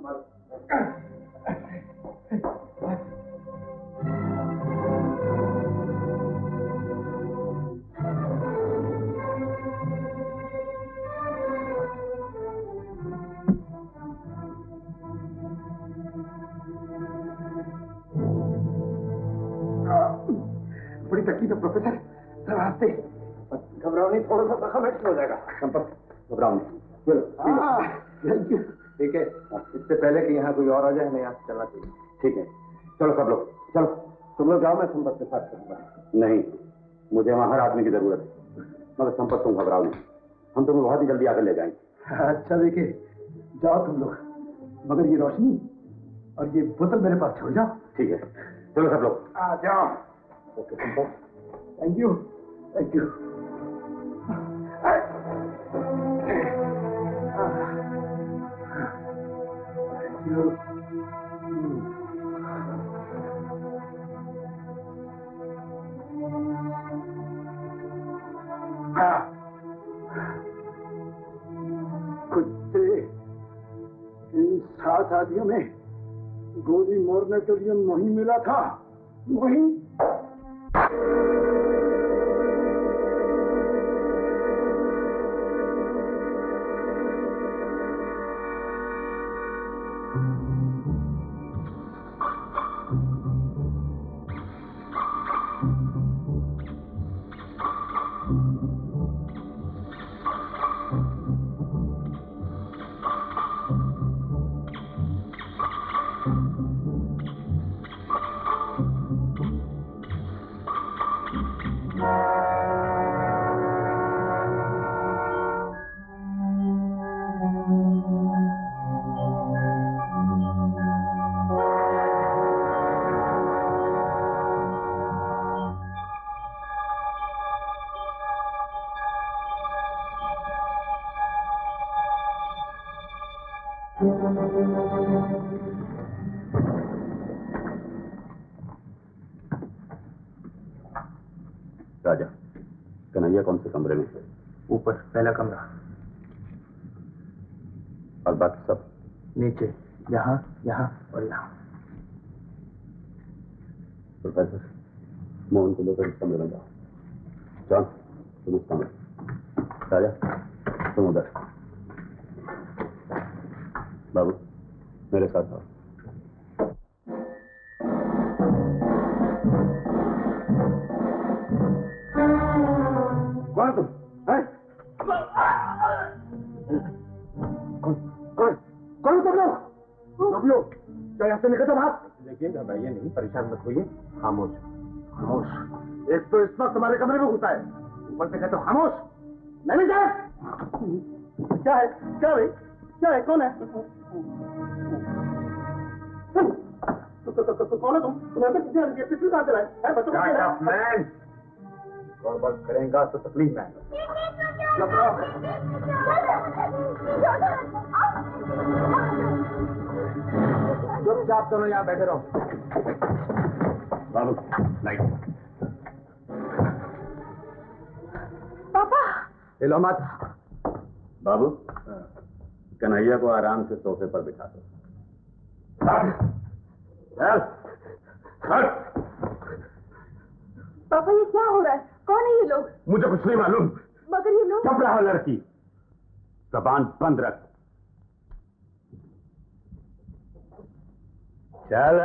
बड़ी तकलीफ है प्रोफेसर, रास्ते घबराओ नहीं, थोड़ा सा जख्म हो जाएगा। संपत, घबराओ नहीं। ठीक है, इससे पहले कि यहाँ कोई और आ जाए हमें यहाँ चलना चाहिए। ठीक है, चलो सब लोग, चलो तुम लोग जाओ, मैं संपत के साथ चलूंगा। नहीं, मुझे वहाँ हर आदमी की जरूरत है। मगर संपत, तुम घबराओ नहीं, हम तुम्हें बहुत ही जल्दी आकर ले जाएंगे। अच्छा विके, जाओ तुम लोग, मगर ये रोशनी और ये बोतल मेरे पास छोड़ जाओ। ठीक है, चलो सब लोग आ जाओ। Okay Sampat, thank you, thank you. कुत्ते, इन 7 आदमियों में गोली मारने के लिए नहीं मिला था। नहीं, राजा, कन्हैया कौन से कमरे में है? ऊपर पहला कमरा। और बाकी सब? नीचे, यहाँ, यहाँ और यहाँ। प्रोफेसर, मोहन को लेकर इस कमरे में जाओ। जॉन, तुम इस कमरे। राजा, तुम उधर। बाबू, मेरे साथ आओ। कौन तुम? कौन तुम लोग? क्या यहाँ से निकल दो बात? देखिए घबराइए नहीं, परेशान मत होइए, खामोश। खामोश? एक तो इस वक्त हमारे कमरे में घुसा है, ऊपर से कहते हो खामोश। नहीं जाए। क्या है? क्या भाई? क्या है? कौन है? कौन है तुम? तुम्हें किसी पिछली कहाँ चलाए? बच्चों को गड़बड़ करेगा तो तकलीफ में चुपचाप दोनों यहाँ बैठे रहो। बाबू, लाइट। पापा, हिलो मत। बाबू, कन्हैया को आराम से सोफे पर बिठा दो। पापा ये क्या हो रहा है? कौन है ये लोग? मुझे कुछ नहीं मालूम। मगर ये लोग। चुप रहो लड़की, जबान बंद रख। चल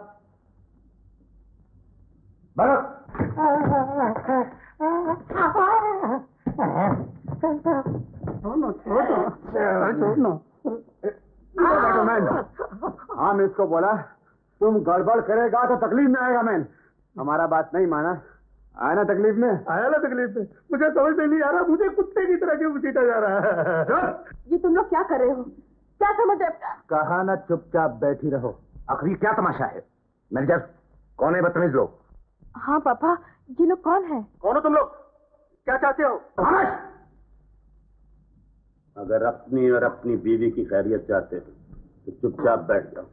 हम इसको बोला तुम गड़बड़ करेगा तो तकलीफ में आएगा। मैन हमारा बात नहीं माना। आया ना तकलीफ में? आया ना तकलीफ में। मुझे समझ में नहीं आ रहा, मुझे कुत्ते की तरह क्यों घसीटा जा रहा है। ये तुम लोग क्या कर रहे हो? क्या समझ रहे? कहा ना चुपचाप बैठी रहो। आखिर क्या तमाशा है? मैनेजर, कौन है बदतमीज लोग? हाँ पापा, ये लोग कौन है? कौन हो तुम लोग? क्या चाहते हो? अगर अपनी और अपनी बीवी की खैरियत चाहते हो तो चुपचाप बैठ जाओ।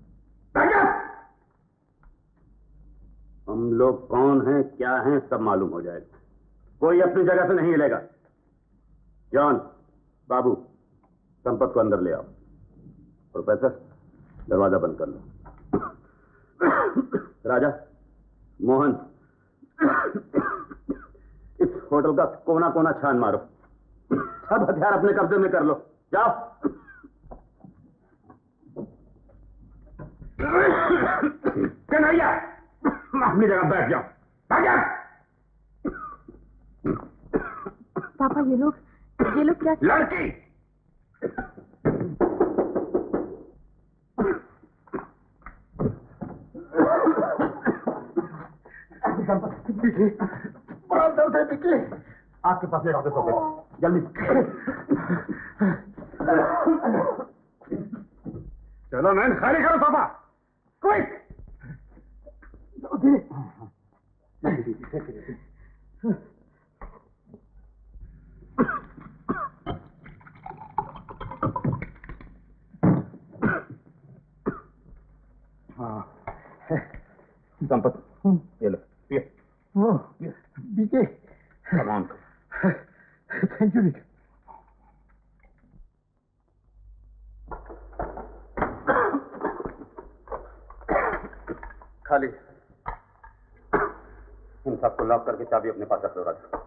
हम लोग कौन हैं, क्या हैं, सब मालूम हो जाएगा। कोई अपनी जगह से नहीं हिलेगा। जॉन, बाबू, संपत को अंदर ले आओ। प्रोफेसर, दरवाजा बंद कर लो। राजा, मोहन, इस होटल का कोना कोना छान मारो। सब हथियार अपने कब्जे में कर लो। जाओ। कन्हैया, अपनी जगह बैठ जाओ। पापा ये लोग क्या? लड़की, बड़ा दर्द है बिकी। आपके पास ले डॉक्टर को, जल्दी। चलो मैन, खाली करो सोफा, क्विक। हाँ, संपत, ये लो, ये। BK, Come on. Thank you BK. खाली। इन सबको लॉक करके चाबी अपने पास रख लो राजा।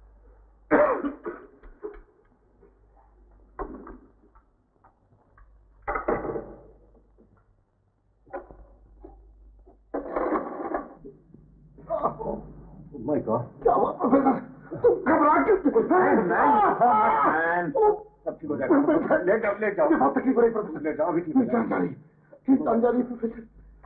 माय गॉड, क्या हुआ प्रोफेसर? तुम घबरा क्यों? सब ठीक हो जाएगा। ले जाओ, ले जाओ। बहुत तकलीफ हो रही प्रोफेसर। ले जाओ, अभी ठीक हो जान जा रही, जान जा रही प्रोफेसर।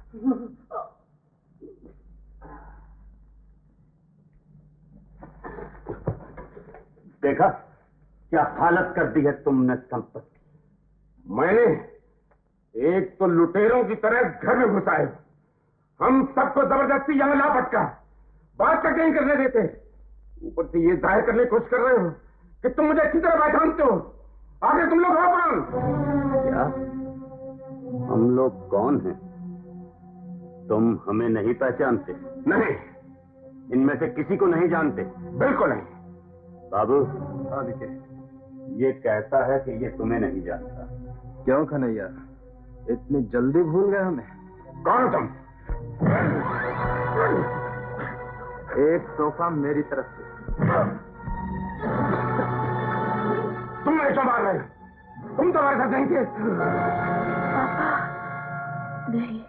देखा क्या हालत कर दी है तुमने संपत्ति। मैंने एक तो लुटेरों की तरह घर में घुसाए, हम सबको जबरदस्ती यहां ला पटका, बात तक नहीं करने देते, ऊपर से ये जाहिर करने की कोशिश कर रहे हो कि तुम मुझे अच्छी तरह पहचानते हो। आगे तुम लोग हो कौन? क्या हम लोग कौन हैं? तुम हमें नहीं पहचानते? नहीं। इनमें से किसी को नहीं जानते? बिल्कुल नहीं। बाबू, हाँ विके। ये कहता है कि ये तुम्हें नहीं जानता। क्यों कन्हैया, इतनी जल्दी भूल गए हमें? कौन हो तुम? एक तोहफा मेरी तरफ से। तुम मेरे क्यों मार रहे? तुम तो हमारे साथ नहीं थे। नहीं।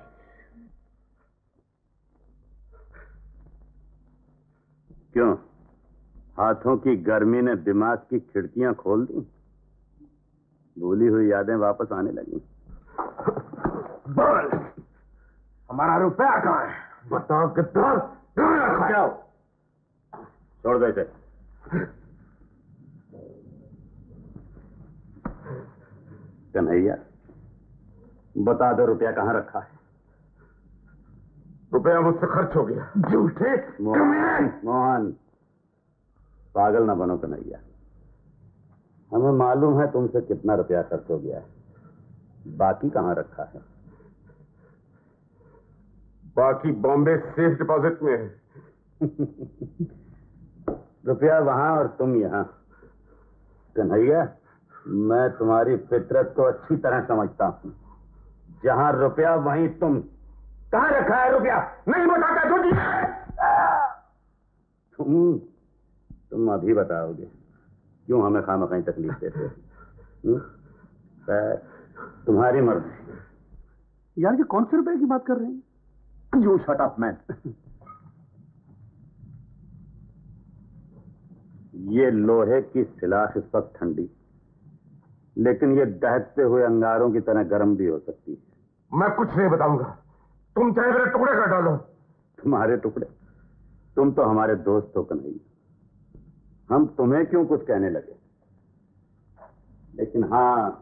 क्यों? हाथों की गर्मी ने दिमाग की खिड़कियां खोल दी? भूली हुई यादें वापस आने लगी? बोल, हमारा रुपया कहाँ है? बताओ कितना? क्या? छोड़ दो इसे। कन्हैया, बता दो रुपया कहाँ रखा है? रुपया मुझसे खर्च हो गया। झूठे मोहन, पागल ना बनो कन्हैया। हमें मालूम है तुमसे कितना रुपया खर्च हो गया है। बाकी कहाँ रखा है? बाकी बॉम्बे सेफ डिपॉजिट में है। रुपया वहां और तुम यहाँ। कन्हैया, मैं तुम्हारी फितरत को अच्छी तरह समझता हूँ। जहां रुपया वहीं तुम। कहाँ रखा है रुपया? नहीं बताता झूठी। तुम अभी बताओगे। क्यों हमें खामखाई तकलीफ देते हो? तुम्हारी मर्जी। यार, ये कौन से रुपए की बात कर रहे हैं? You shut up man. ये लोहे की सिलाख इस वक्त ठंडी, लेकिन ये दहकते हुए अंगारों की तरह गर्म भी हो सकती है। मैं कुछ नहीं बताऊंगा। तुम चाहे मेरे टुकड़े कर डालो। तुम्हारे टुकड़े? तुम तो हमारे दोस्त हो कन्हैया। हम तुम्हें क्यों कुछ कहने लगे? लेकिन हाँ,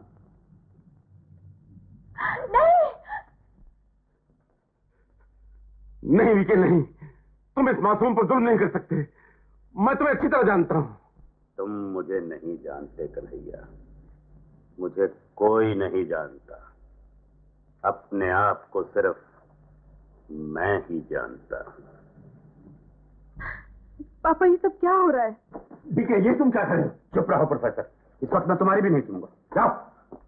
नहीं विके, नहीं। तुम इस मासूम पर जुल्म नहीं कर सकते। मैं तुम्हें अच्छी तरह जानता हूं। तुम मुझे नहीं जानते कन्हैया। मुझे कोई नहीं जानता। अपने आप को सिर्फ मैं ही जानता हूं। पापा, ये सब क्या हो रहा है? विके, ये तुम क्या कर रहे हो? चुप रहो प्रोफेसर। इस वक्त मैं तुम्हारी भी नहीं सुनूंगा। जाओ।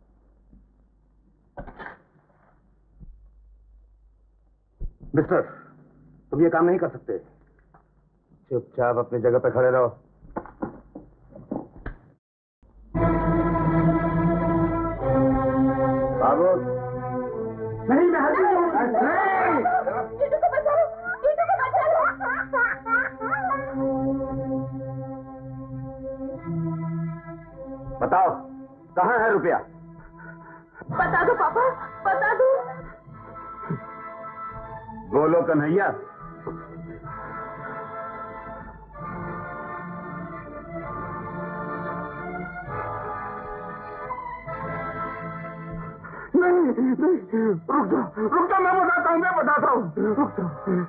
मिस्टर, तुम ये काम नहीं कर सकते। चुपचाप अपनी जगह पे खड़े रहो। बाबू, नहीं, मैं हल्दी नहीं। टीटू को बचा लो, टीटू को बचा लो। बताओ, कहाँ है रुपया? बता दो पापा, बता दो। बोलो कन्हैया। नहीं, रुक जा, मैं बताता हूँ, रुक जा।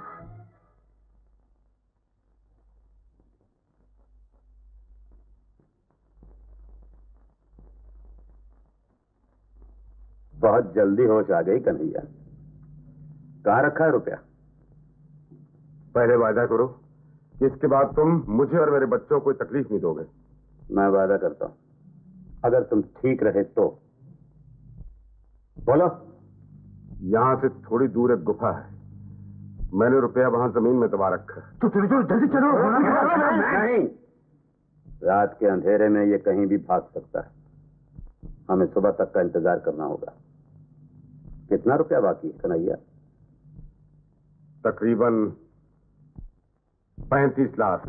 बहुत जल्दी होश आ गई कन्हैया। कहाँ रखा है रुपया? पहले वादा करो कि इसके बाद तुम मुझे और मेरे बच्चों को कोई तकलीफ नहीं दोगे। मैं वादा करता हूं, अगर तुम ठीक रहे तो। बोलो। यहां से थोड़ी दूर एक गुफा है। मैंने रुपया वहां जमीन में दबा रखा है। तो चलो, जल्दी चलो। नहीं, रात के अंधेरे में ये कहीं भी भाग सकता है। हमें सुबह तक का इंतजार करना होगा। कितना रुपया बाकी है कन्हैया? तकरीबन 35 लाख।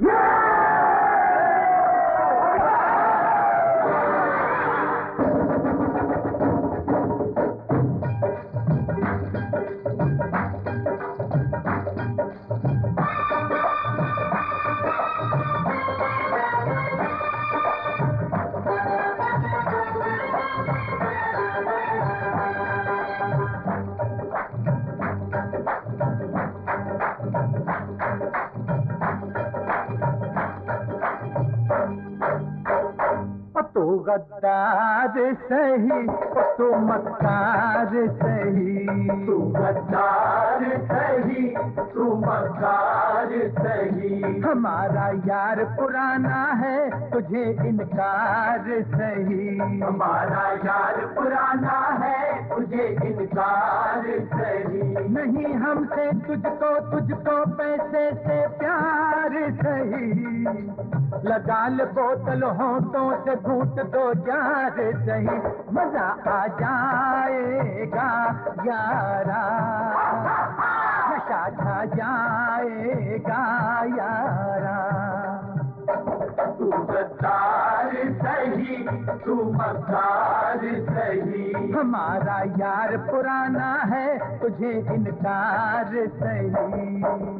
तू गद्दार सही तू मक्कार सही, तू गद्दार सही तू मक्कार सही, हमारा यार पुराना है तुझे इनकार सही, हमारा यार पुराना है तुझे इनकार सही, नहीं हमसे तुझको तुझको पैसे से प्यार सही, लगा ले बोतल होठों से घूट दो यार सही, मजा आ जाएगा यारा, नशा छा जाएगा यारा, तू गद्दार सही तू मक्कार सही, हमारा यार पुराना है तुझे इनकार सही।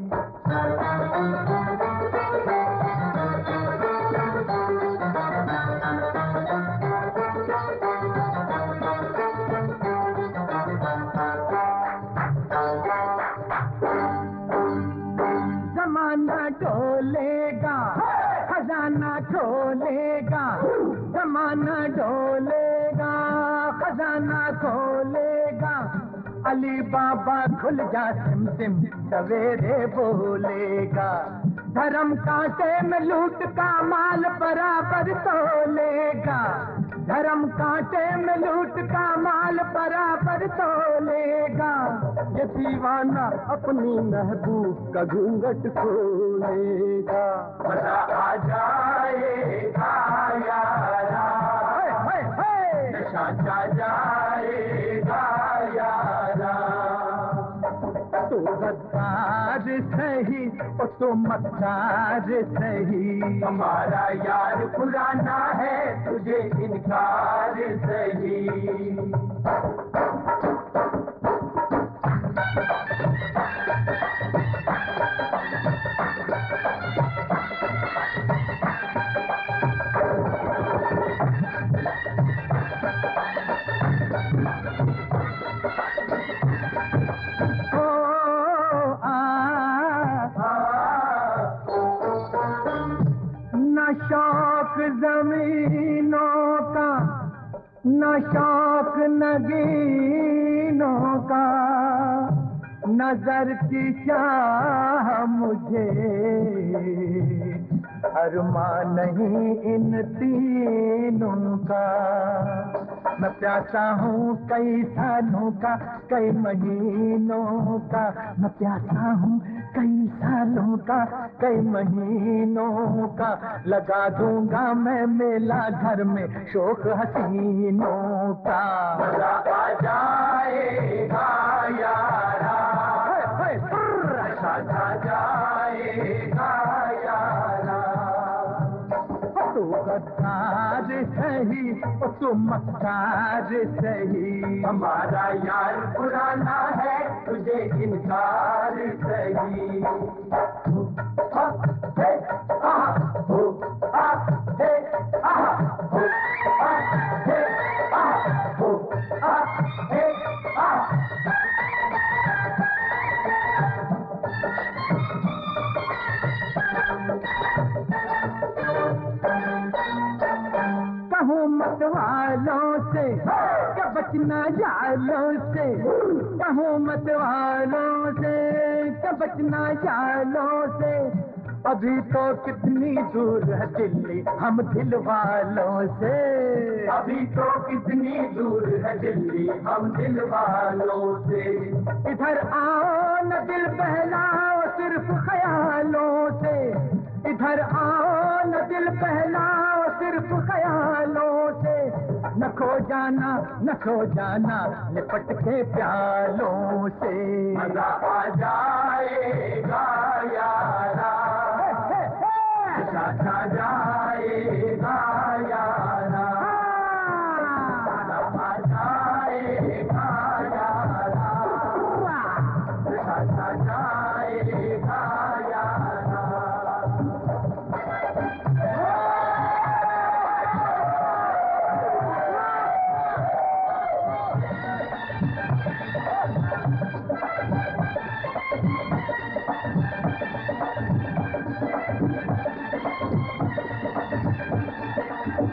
जमाना डोलेगा खजाना खोलेगा, जमाना डोलेगा खजाना खोलेगा, अली बाबा खुल जा सिम सिम सवेरे बोलेगा, धर्म कांटे में लूट का माल बराबर तोलेगा, धर्म कांटे में लूट का माल बराबर तोलेगा, ये दीवाना अपनी महबूब का घूंघट खोलेगा, मजा आ जाएगा यारा, नशा छा जाएगा यारा, तू गद्दार सही और तू मक्कार सही, हमारा यार पुराना है तुझे इनकार सही। न शौक जमीनों का न शौक नगीनों का, नजर की चाह मुझे अरमान नहीं इन तीनों का, मैं प्यासा हूँ कई सालों का कई महीनों का, मैं प्यासा हूँ कई सालों का कई महीनों का, लगा दूंगा मैं मेला घर में शौक हसीनों का, मजा आ जाएगा यारा, नशा जाएगा यारा, तू गद्दार सही तू मक्कार सही, हमारा यार पुराना है तुझे इनकार सही। कहूँ मत वालों से क्या बचना जालों से, कहूँ मत वालों से क्या बचना जालों से, अभी तो कितनी दूर है दिल्ली हम दिल वालों से, अभी तो कितनी दूर है दिल्ली हम दिल वालों से, इधर आओ न दिल बहलाओ सिर्फ ख्यालों से, इधर आओ न दिल बहलाओ सिर्फ ख्यालों से, न खो जाना लिपट के प्यालों से, मजा आ जाएगा यारा, नशा छा जाएगा यारा, मजा आ जाएगा यारा, नशा छा जाएगा यारा।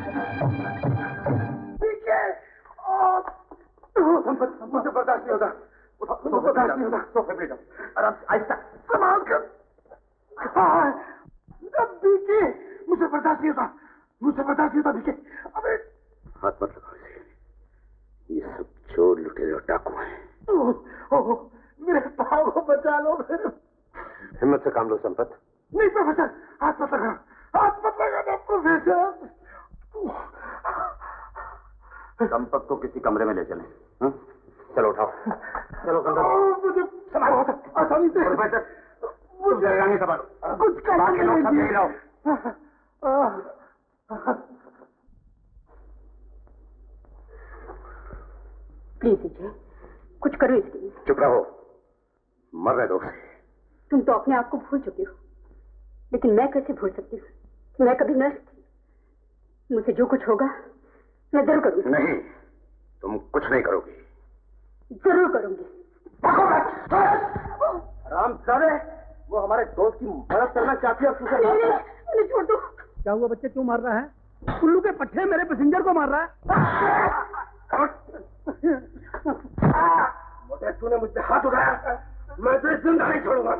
मुझे बर्दाश्त नहीं होता, बर्दाश्त नहीं होता। सोफे पे आराम से, आहिस्ता संभाल कर। बीके, मुझे बर्दाश्त नहीं होता, मुझे बर्दाश्त नहीं होता बीके। अबे हाथ मत लगाओ इसे, ये सब चोर लुटेरे और डाकू हैं। मेरे पाँव को बचा लो फिर। हिम्मत से काम लो संपत। नहीं प्रोफेसर, हाथ मत लगा, हाथ मत लगाना प्रोफेसर। संपत को किसी कमरे में ले चलें। चलो उठाओ, चलो कंधा। मुझे संभालो आसानी से। प्रोफेसर मुझे नहीं संभालो, कुछ बाकी लोग सब यहीं रहो। प्लीज विजय, कुछ करो इसके लिए। चुप रहो, मरने दो। तुम तो अपने आप को भूल चुके हो, लेकिन मैं कैसे भूल सकती हूँ? मैं कभी नर्स थी। मुझे जो कुछ होगा मैं जरूर करूंगी। नहीं, तुम कुछ नहीं करोगी। जरूर करूंगी। राम सारे, वो हमारे दोस्त की मदद करना चाहती है और तुझे नहीं, छोड़ दो। क्या हुआ बच्चे, क्यों मार रहा है? उल्लू के पट्टे मेरे पैसेंजर को मार रहा है। मोटे, तूने मुझसे हाथ उठाया, मैं तुझे जिंदा नहीं छोड़ूंगा।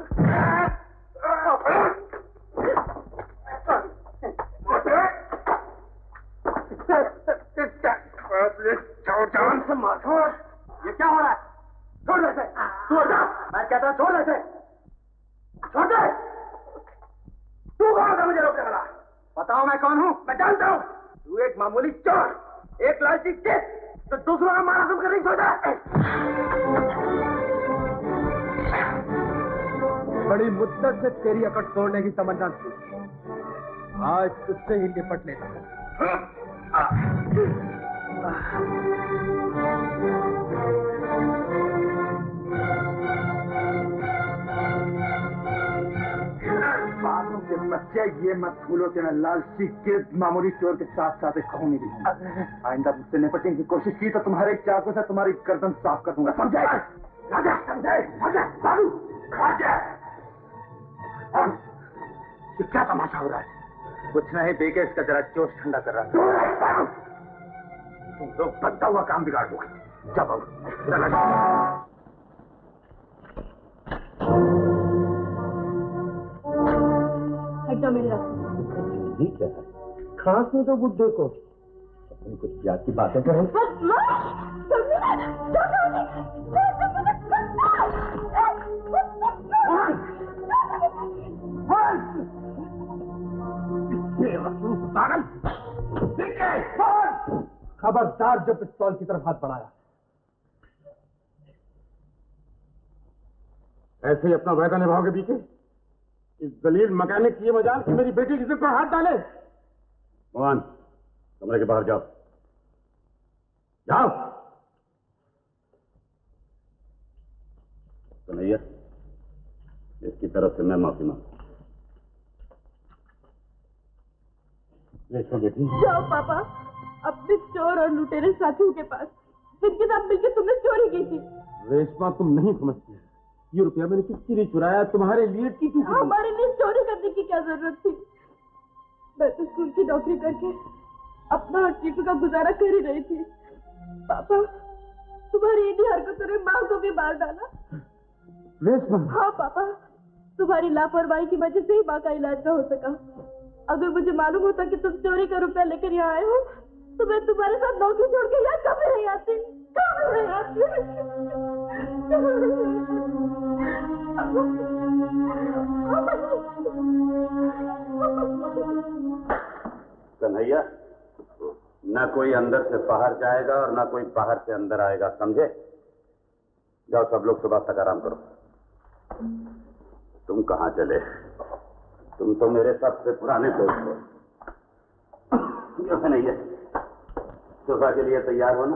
जान से मार। ये क्या हो रहा है? छोड़ दे, छोड़ दे। मैं कहता हूँ छोड़ दे, छोड़ दे। तू कौन था मुझे रोकने वाला? बताओ मैं कौन हूँ? मैं जानता हूँ। तू एक मामूली चोर, एक लालची किस, तो दूसरों का मारा तुम कर नहीं सोचा। बड़ी मुद्दत से तेरी अकड़ तोड़ने की तमन्ना थी, आज तुझसे ही निपट लेता हूँ। बातों के बच्चे, ये मत भूलो कि मैं लालची के मामूली चोर के साथ साथ एक खूनी भी हूँ। आइंदा मुझसे निपटने की कोशिश की तो तुम्हारे चाकू से तुम्हारी गर्दन साफ कर दूंगा, समझे? राजा, समझे? राजा, बाबू, राजा। ये क्या तमाशा हो रहा है? कुछ नहीं, देखे इसका जरा जोश ठंडा कर रहा है। तुम लोग बनता हुआ काम बिगाड़ दोगे। जा बाबू, हटो मेरे रास्ते। ये क्या है? खास नहीं तो गुड्डे को अपन कुछ याद की बातें करें। खबरदार जब पिस्तौल की तरफ हाथ बढ़ाया। ऐसे ही अपना वायदा निभाओगे बीके? इस दलील मैकेनिक की ये मजाल कि मेरी बेटी किसी पर हाथ डाले? मोहन, कमरे के बाहर जाओ। जाओ। कन्हैया, इसकी तरफ से मैं माफी मांगता हूं। बेटी, जाओ पापा अपने चोर और लुटेरे साथियों के पास, जिनके साथ मिलकर तुमने चोरी की थी। रेशमा, तुम नहीं समझती। ये रुपया मैंने किसके लिए चुराया? तुम्हारे लिए की थी? हमारे लिए चोरी करने की क्या जरूरत थी? मैं तो स्कूल की नौकरी करके अपना और चीकू का गुजारा कर ही रही थी। पापा, तुम्हारी इन्हीं हरकतों ने माँ को भी मार डाला। रेशमा। हाँ पापा, तुम्हारी लापरवाही की वजह से ही माँ का इलाज न हो सका। अगर मुझे मालूम होता कि तुम चोरी का रुपया लेकर यहाँ आए हो, तो मैं तुम्हारे साथ नौकरी छोड़ के यहाँ कभी नहीं आती, कभी नहीं आती। कन्हैया, ना कोई अंदर से बाहर जाएगा और ना कोई बाहर से अंदर आएगा, समझे? जाओ सब लोग सुबह तक आराम करो। तुम कहाँ चले? तुम तो मेरे सबसे पुराने दोस्त हो। कन्हैया, सुबह के लिए तैयार हो ना?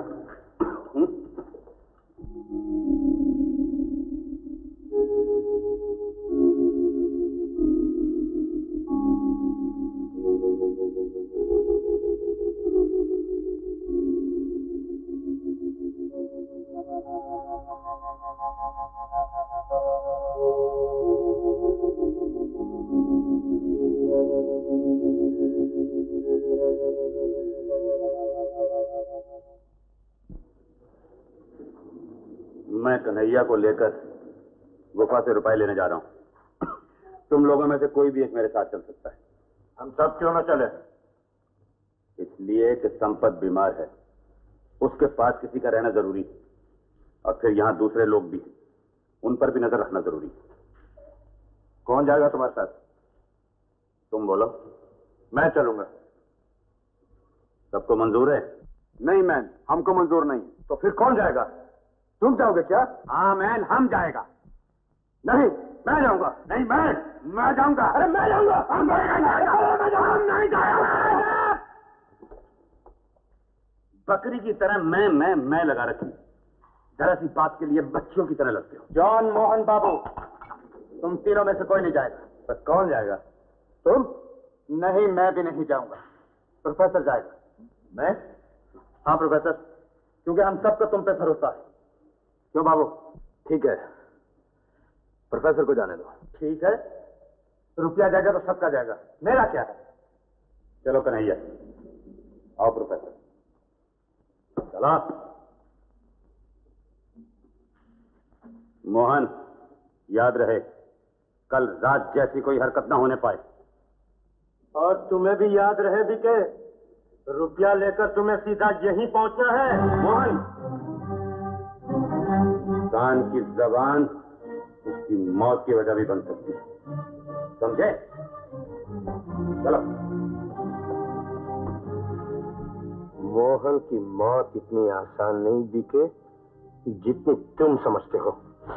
मैं कन्हैया को लेकर गुफा से रुपए लेने जा रहा हूं। तुम लोगों में से कोई भी एक मेरे साथ चल सकता है। हम सब क्यों ना चले? इसलिए कि संपत बीमार है, उसके पास किसी का रहना जरूरी है, और फिर यहां दूसरे लोग भी, उन पर भी नजर रखना जरूरी है। कौन जाएगा तुम्हारे साथ? तुम बोलो। मैं चलूंगा। सबको मंजूर है? नहीं मैन, हमको मंजूर नहीं। तो फिर कौन जाएगा? तुम जाओगे क्या? हाँ मैन, हम जाएगा। नहीं, मैं जाऊंगा। नहीं, मैं जाऊंगा। अरे मैं जाऊंगा। हम नहीं जाएगा। बकरी की तरह मैं लगा रखी। जरा सी बात के लिए बच्चों की तरह लगते हो। जॉन मोहन बाबू, तुम तीनों में से कोई नहीं जाएगा। तो कौन जाएगा? तुम? नहीं, मैं भी नहीं जाऊंगा। प्रोफेसर जाएगा। मैं? हाँ प्रोफेसर, क्योंकि हम सबको तुम पे भरोसा है। क्यों बाबू? ठीक है, प्रोफेसर को जाने दो। ठीक है, रुपया जाएगा तो सबका जाएगा, मेरा क्या है? चलो कन्हैया, आओ प्रोफेसर। चला। मोहन, याद रहे, कल रात जैसी कोई हरकत ना होने पाए। और तुम्हें भी याद रहे भी के रुपया लेकर तुम्हें सीधा यहीं पहुंचना है। मोहन, कान की जबान उसकी मौत की वजह भी बन सकती है, समझे? चलो। मोहन की मौत इतनी आसान नहीं बीके जितनी तुम समझते हो।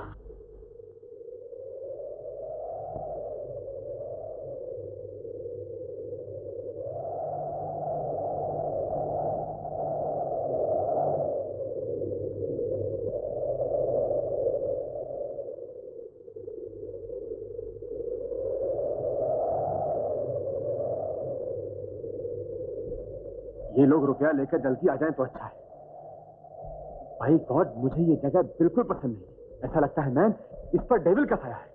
ये लोग रुपया लेकर जल्दी आ जाएं तो अच्छा है। भाई गॉड, मुझे ये जगह बिल्कुल पसंद नहीं। ऐसा लगता है मैन, इस पर डेविल का साया है।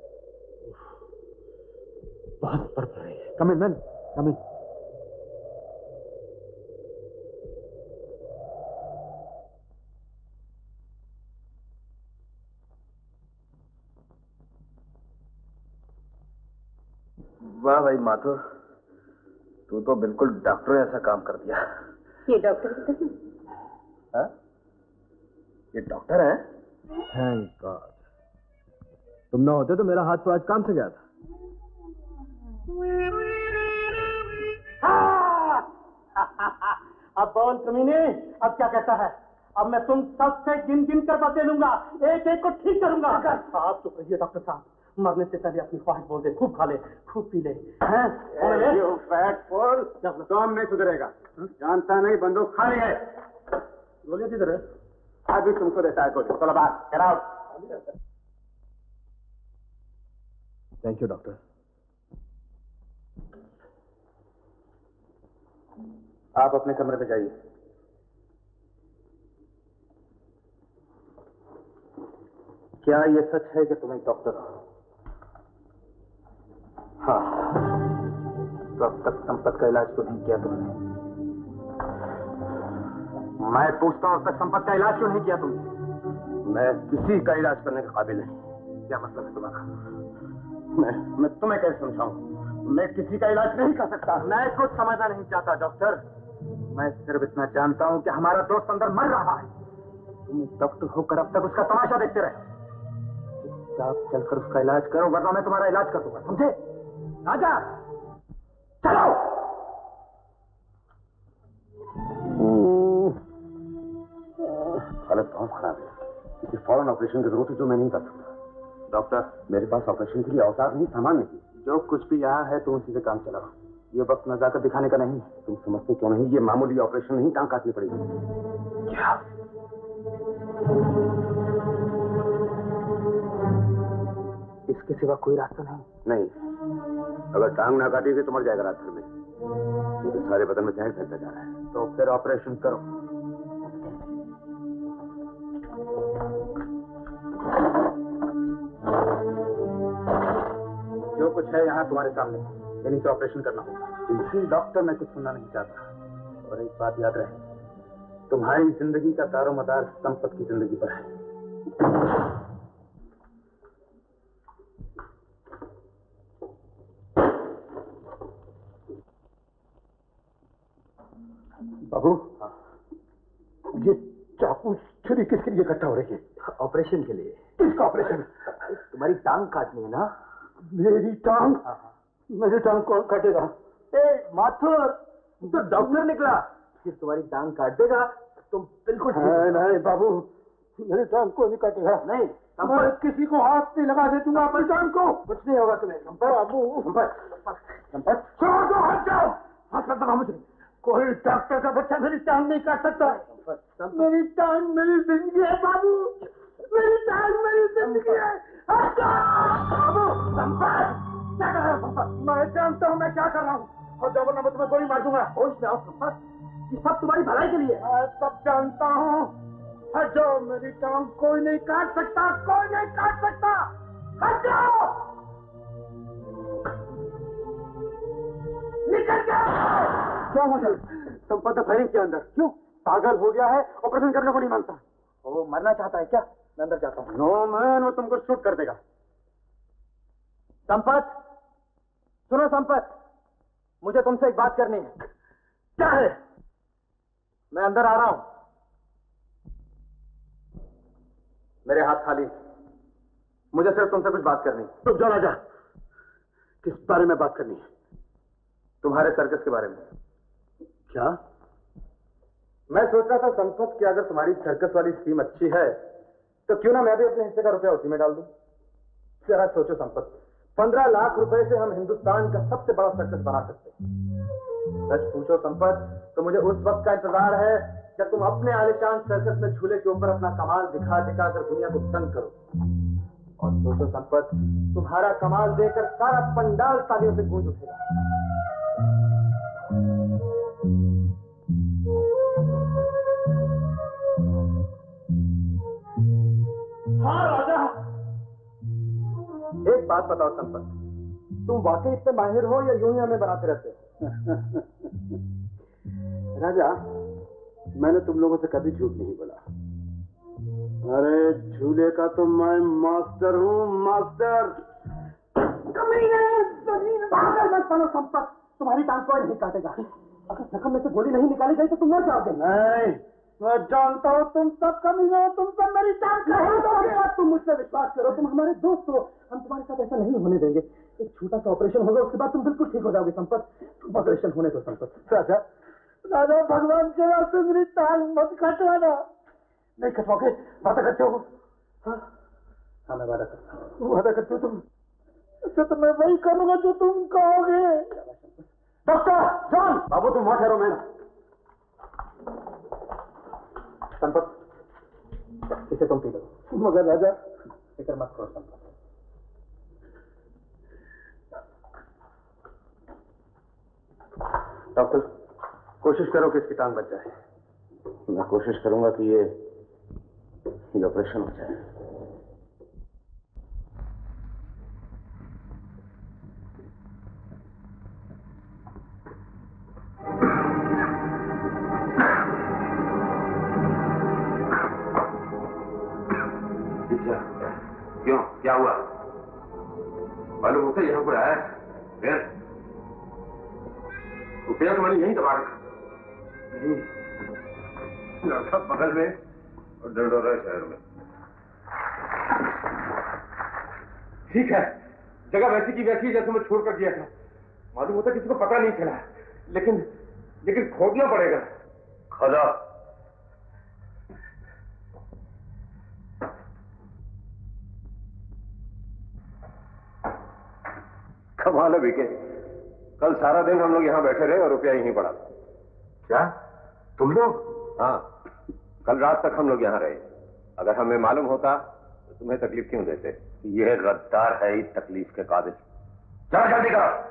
बहुत बर्फ रही है। Come in man, come in. वाह भाई माथुर, तू तो बिल्कुल डॉक्टर ऐसा काम कर दिया। ये डॉक्टर की कसम। हाँ? ये डॉक्टर है? थैंक गॉड, तुम ना होते तो मेरा हाथ तो आज काम से गया था। अब बोल कमीने, अब क्या कहता है? अब मैं तुम सबसे गिन गिन कर बातें लूंगा, एक एक को ठीक करूंगा। आप तो कहिए डॉक्टर साहब, मरने से पहले अपनी ख्वाहिश बोल दे, खूब खा ले, खूब पी ले। यू फैट फूल, तुम नहीं सुधरेगा। जानता नहीं, बंदूक खाली है। गोलियां किधर है? अभी तुमको देता है गोली। चलो बाहर, get out. Thank you doctor. आप अपने कमरे पे जाइए। क्या ये सच है कि तुम एक डॉक्टर हो? हाँ। तो अब तक संपत का इलाज क्यों नहीं किया तुमने? मैं पूछता हूं, अब तक संपत का इलाज क्यों नहीं किया तुमने? मैं किसी का इलाज करने के काबिल नहीं। क्या मतलब है तुम्हारा? मैं तुम्हें कैसे समझाऊं? मैं किसी का इलाज नहीं कर सकता। मैं कुछ समझना नहीं चाहता डॉक्टर। मैं सिर्फ इतना जानता हूं कि हमारा दोस्त अंदर मर रहा है। तुम डॉक्टर होकर अब तक उसका तमाशा देखते रहे। आप चलकर उसका इलाज करो, वरना मैं तुम्हारा इलाज कर दूंगा, समझे? राजा, चलो। हालत बहुत खराब है, इसे फौरन ऑपरेशन की जरूरत है, जो मैं नहीं कर सकता। डॉक्टर, मेरे पास ऑपरेशन के लिए औजार नहीं, सामान नहीं। जो कुछ भी यहाँ है तुम उसी से काम चलाओ। ये वक्त नजाकत दिखाने का नहीं। तुम समझते क्यों नहीं? ये मामूली ऑपरेशन नहीं, टांग काटनी पड़ेगी। क्या? इसके सिवा कोई रास्ता नहीं? नहीं, अगर टांग ना काटेगी तो मर जाएगा रात भर में। मुझे सारे बदन में जहर फैलता जा रहा है। तो फिर ऑपरेशन करो। जो कुछ है यहाँ तुम्हारे सामने, इन्हीं से ऑपरेशन करना होगा। इसी डॉक्टर, मैं कुछ सुनना नहीं चाहता। और एक बात याद रहे, तुम्हारी जिंदगी का दारोमदार संपत की जिंदगी पर है। बाबू, ये चाकू छुरी किसके लिए इकट्ठा हो रही है? ऑपरेशन के लिए। किसका ऑपरेशन? तुम्हारी टांग काटनी है ना? मेरी टांग? मेरी टांग कौन काटेगा? माथुर, तो डॉक्टर निकला, फिर तुम्हारी टांग काट देगा, तुम बिल्कुल ठीक हो। नहीं बाबू, मेरी टांग को नहीं काटेगा। नहीं, मैं किसी को हाथ नहीं लगा दे दूंगा अपनी टांग को। कुछ नहीं होगा तुम्हें। बाबू, हट जाओ, हाथ मत लगाओ मुझे। कोई डॉक्टर का बच्चा मेरी टांग नहीं काट सकता। मेरी टांग मेरी जिंदगी है बाबू, मेरी टांग मेरी जिंदगी है। हट जाओ बाबू। संपत, क्या कर रहा हूँ संपत? मैं जानता हूँ मैं क्या कर रहा हूँ, और जब मैं तुम्हें गोली मार दूंगा। होश में आओ संपत, ये सब तुम्हारी भलाई के लिए। मैं सब जानता हूँ। हट जाओ, मेरी टांग कोई नहीं काट सकता, कोई नहीं काट सकता। हट जाओ, निकल जाओ। क्या मतलब? संपत फायरिंग के अंदर क्यों? पागल हो गया है, ऑपरेशन करने को नहीं मानता। वो मरना चाहता है क्या? मैं अंदर जाता हूँ। नो मैन, वो तुमको शूट कर देगा। संपत, सुनो संपत, मुझे तुमसे एक बात करनी है। क्या है? मैं अंदर आ रहा हूं, मेरे हाथ खाली, मुझे सिर्फ तुमसे कुछ बात करनी। रुक जाओ राजा, किस बारे में बात करनी है? तुम्हारे सर्कस के बारे में। क्या? मैं सोच रहा था संपत कि अगर तुम्हारी सर्कस वाली स्कीम अच्छी है तो क्यों ना मैं भी अपने हिस्से का रुपया उसी में डाल दूं। जरा सोचो संपत, 15 लाख रुपए से हम हिंदुस्तान का सबसे बड़ा सर्कस बना सकते हैं। सच पूछो संपत, तो मुझे उस वक्त का इंतजार है जब तुम अपने आलिशान सर्कस में झूले के ऊपर अपना कमाल दिखा दिखा कर दुनिया को तंग करो। और सोचो संपत, तुम्हारा कमाल देखकर सारा पंडाल तालियों से गूंज उठेगा। हाँ राजा। एक बात बताओ संपत, तुम वाकई इतने माहिर हो या यूं ही हमें बनाते रहते हो? राजा, मैंने तुम लोगों से कभी झूठ नहीं बोला। अरे झूले का तो मैं मास्टर हूँ, मास्टर। पागल मत बनो संपत, तुम्हारी टांग कोई नहीं काटेगा। अगर जख्म में से गोली नहीं निकाली गई तो तुम मर जाओगे। नहीं, मैं जानता हूँ तुम सब कमीने हो, तुम सब मेरी टांग नहीं दोगे। तुम मुझ पर विश्वास करो, तुम हमारे दोस्त हो, हम तुम्हारे साथ ऐसा नहीं होने देंगे। एक छोटा सा ऑपरेशन होगा, उसके बाद तुम बिल्कुल ठीक हो जाओगे संपत। तुम ऑपरेशन होने दो संपत। राजा, राजा भगवान के वास्ते मेरी टांग मत कटवाना। नहीं कटवाओगे? वादा करते हो? हाँ मैं वादा करता हूँ। वादा करते हो तुम? अच्छा तो मैं वही करूंगा जो तुम कहोगे। डॉक्टर जॉन, बाबू तुम वहां ठहरो। मैं संपत, इसे तुम पी लो। मगर राजा, फिक्र मत करो संपत। डॉक्टर, कोशिश करो कि इसकी टांग बच जाए। मैं कोशिश करूंगा कि ये ऑपरेशन हो जाए। क्यों, क्या हुआ? मालूम होता यहाँ कोई आया? फिर रुपया तो मैंने यहीं दबा रखा। नहीं, लड़का बगल में और डंडोरा शहर में। ठीक है, जगह वैसी की वैसी जैसे मैं छोड़ कर दिया था। मालूम होता किसी को पता नहीं चला, लेकिन खोदना पड़ेगा। खोदा। कमाल है बीके, कल सारा दिन हम लोग यहाँ बैठे रहे और रुपया यहीं पड़ा। क्या तुम लोग? हाँ, कल रात तक हम लोग यहाँ रहे। अगर हमें मालूम होता तो तुम्हें तकलीफ क्यों देते? यह गद्दार है इस तकलीफ के काबिल। चलो जल्दी करो।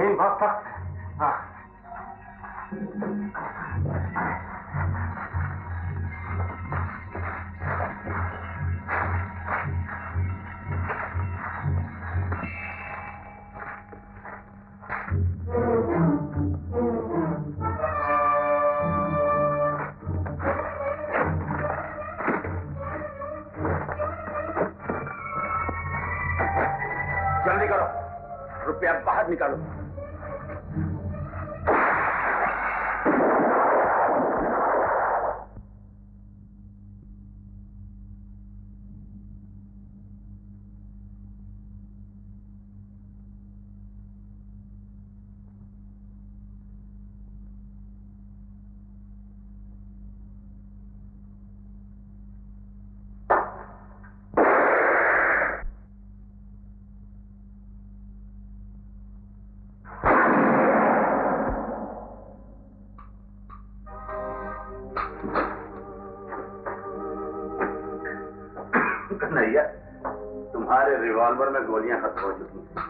यही बात था। हाँ। जल्दी करो, रुपया बाहर निकालो। कन्हैया, तुम्हारे रिवॉल्वर में गोलियां खत्म हो चुकी हैं,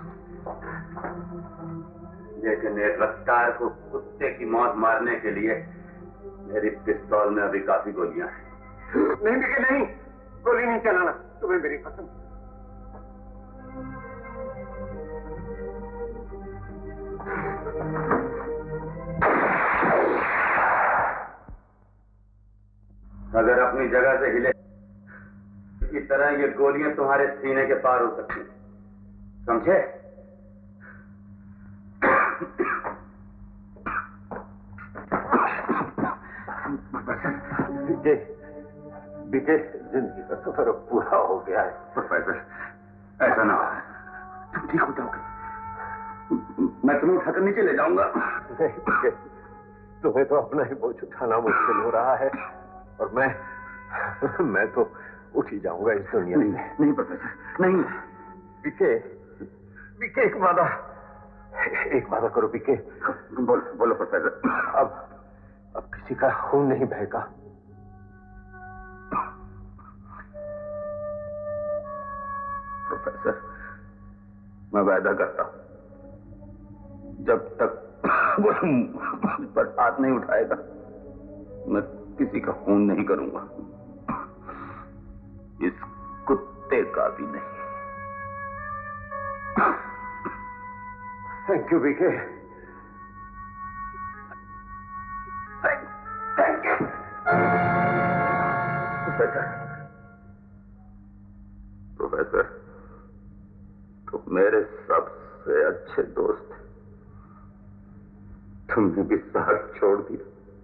लेकिन एक रफ्तार को कुत्ते की मौत मारने के लिए मेरी पिस्तौल में अभी काफी गोलियां हैं। नहीं बिके, नहीं, गोली नहीं चलाना, तुम्हें मेरी कसम। अगर अपनी जगह से हिले इसी तरह ये गोलियां तुम्हारे सीने के पार हो सकती हैं, समझे? बिके, बिके, जिंदगी का सफर अब पूरा हो गया है। प्रोफेसर, ऐसा ना हो, तुम ठीक हो जाओगे, मैं तुम्हें उठाकर नीचे ले जाऊंगा। नहीं बिके, तुम्हें तो अपना ही बोझ उठाना मुश्किल हो रहा है, और मैं तो उठ ही जाऊंगा इस दुनिया में। नहीं प्रोफेसर, नहीं। बिके, बिके, एक वादा करो बिके। बोलो प्रोफेसर। अब किसी का खून नहीं बहेगा। प्रोफेसर, मैं वादा करता हूं, जब तक वो मुझ पर हाथ नहीं उठाएगा मैं किसी का खून नहीं करूंगा, इस कुत्ते का भी नहीं। Thank you BK. Thank you professor, तुम मेरे सबसे अच्छे दोस्त, तुमने भी साथ छोड़ दिया।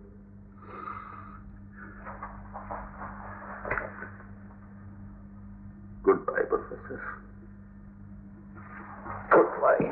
Goodbye professor, goodbye.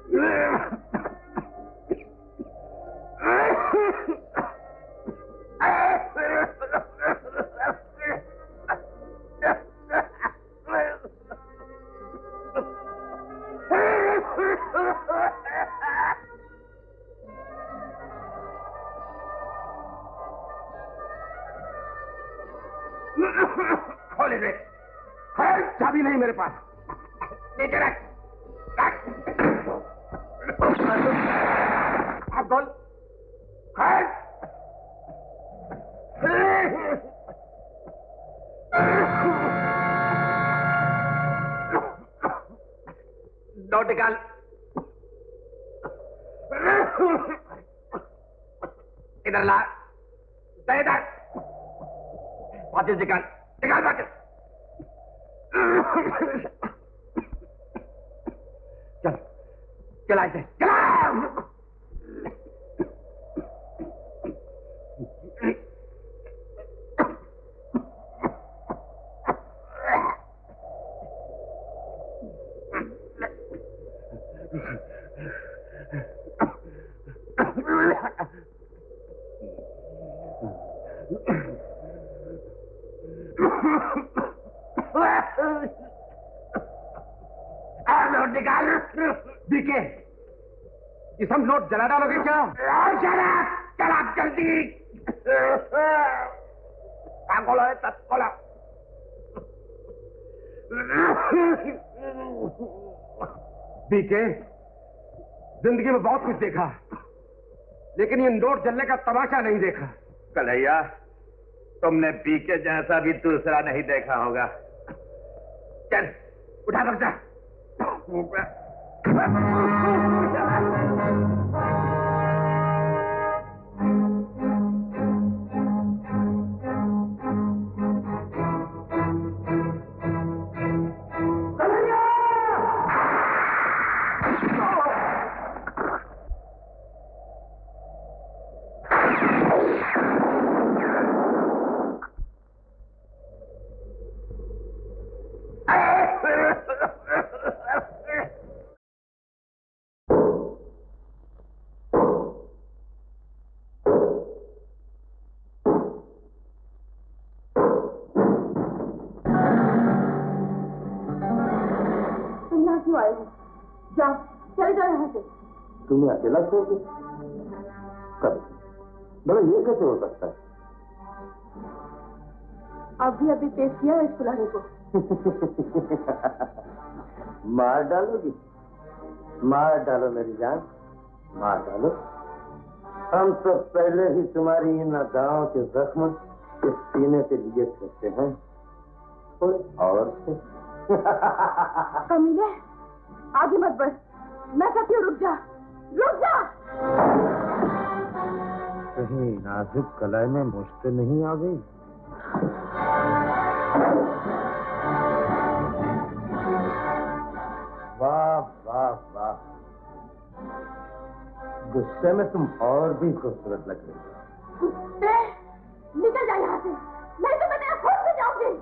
खोले दे। है चाबी नहीं मेरे पास। नीचे रख। हाथ खोल। नोट निकाल। इधर ला। दे इधर। वाचिस निकाल। निकाल वाचिस। चल चला इसे। चला। नोट निकाल। बीके, ये सब नोट जला डालोगे क्या? चल आप जल्दी। खोलो है तब खोलो। बीके, जिंदगी में बहुत कुछ देखा, लेकिन ये नोट जलने का तमाशा नहीं देखा। कन्हैया, तुमने बीके जैसा भी दूसरा नहीं देखा होगा। चल उठा बक्सा। जाओ, चले जाओ यहाँ से। तुम्हें अकेला छोड़ दो? कब? बोलो ये कैसे हो सकता है? अभी पेश किया है इस पुलाने को। मार डालोगी? मार डालो मेरी जान, मार डालो। हम तो पहले ही तुम्हारी इन अदाओं के जख्म इस सीने के लिए करते हैं, कोई और से। कमीने, आगे मत बढ़, मैं कहती हूँ रुक जा, रुक जा। कहीं नाजुक कलाई में मुश्किल नहीं आ गई? वाह वाह वाह, गुस्से में तुम और भी खूबसूरत लग रही हो। कुत्ते, निकल जा यहाँ से, नहीं तो मैं तेरा खून पी जाऊंगी।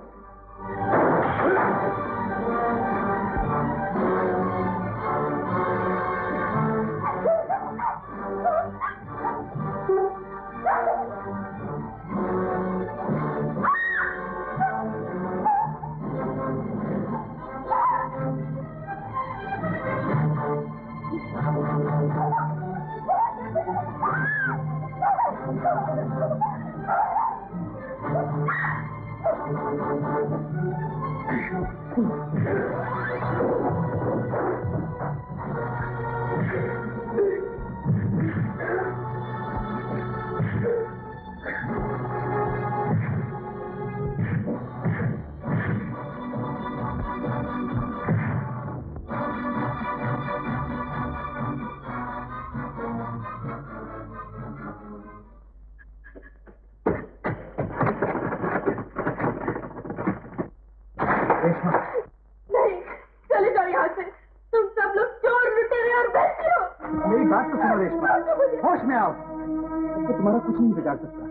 नहीं, चले जाओ यहाँ से। तुम सब लोग चोर, लुटेरे और बेइज्जती हो। मेरी बात तो सुनो रेशमा, होश में आओ। तो तुम्हारा कुछ नहीं बिगाड़ सकता।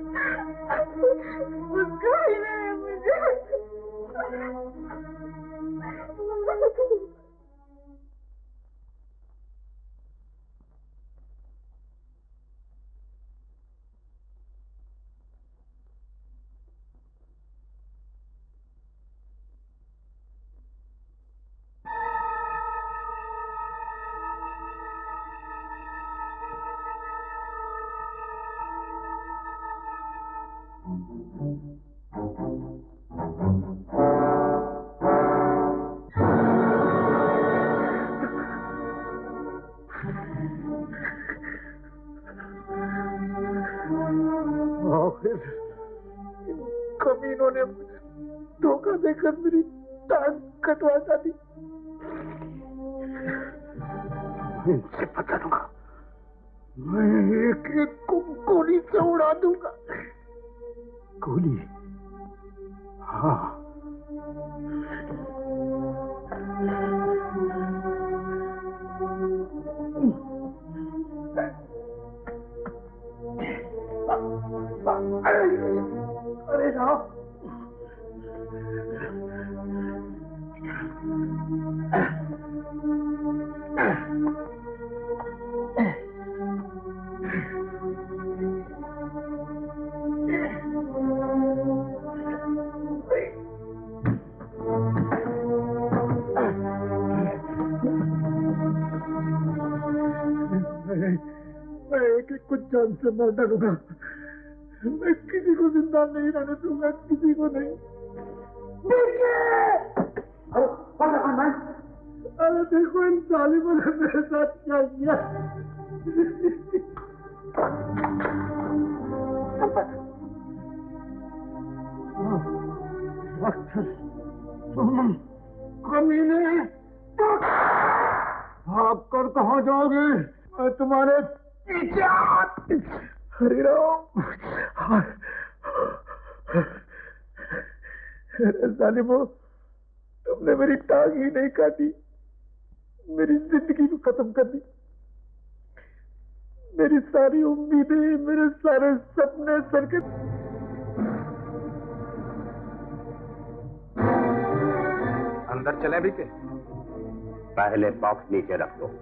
आखिर इन कमीनों ने मुझे धोखा देकर मेरी टांग कटवा डाली। मैं इनसे पता लूंगा, मैं एक एक को गोली से उड़ा दूंगा। गोली? हाँ। अरे राम, मैं एक एक को जान से मार डालूंगा। मैं किसी को जिंदा नहीं रहने दूंगा, किसी को नहीं। अरे देखो इन जालिमों ने मेरे साथ क्या किया। तुम कमीने भाग कर कहाँ जाओगे? मैं तुम्हारे पीछे। हरि राम। जालिमो, तुमने मेरी टांग ही नहीं काटी, मेरी जिंदगी को खत्म कर दी। मेरी सारी उम्मीदें, मेरे सारे सपने सर के। अंदर चले भी के? पहले बॉक्स नीचे रख दो।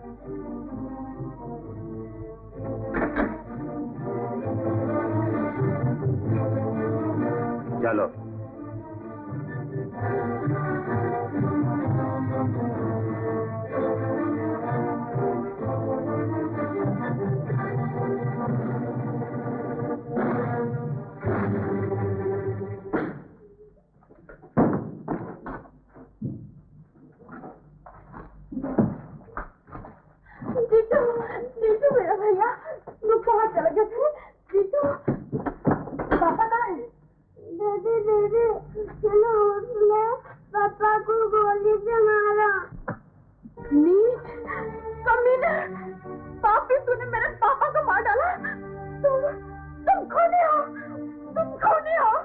चलो। जीतू, जीतू मेरा भैया, वो कहाँ चला गया था? जीतू, पापा कहाँ है? दीदी दीदी, चलो उसने पापा को गोली से मारा। नीच, कमीना, पापी, तूने मेरे पापा को मार डाला। तुम खूनी हो, तुम खूनी हो।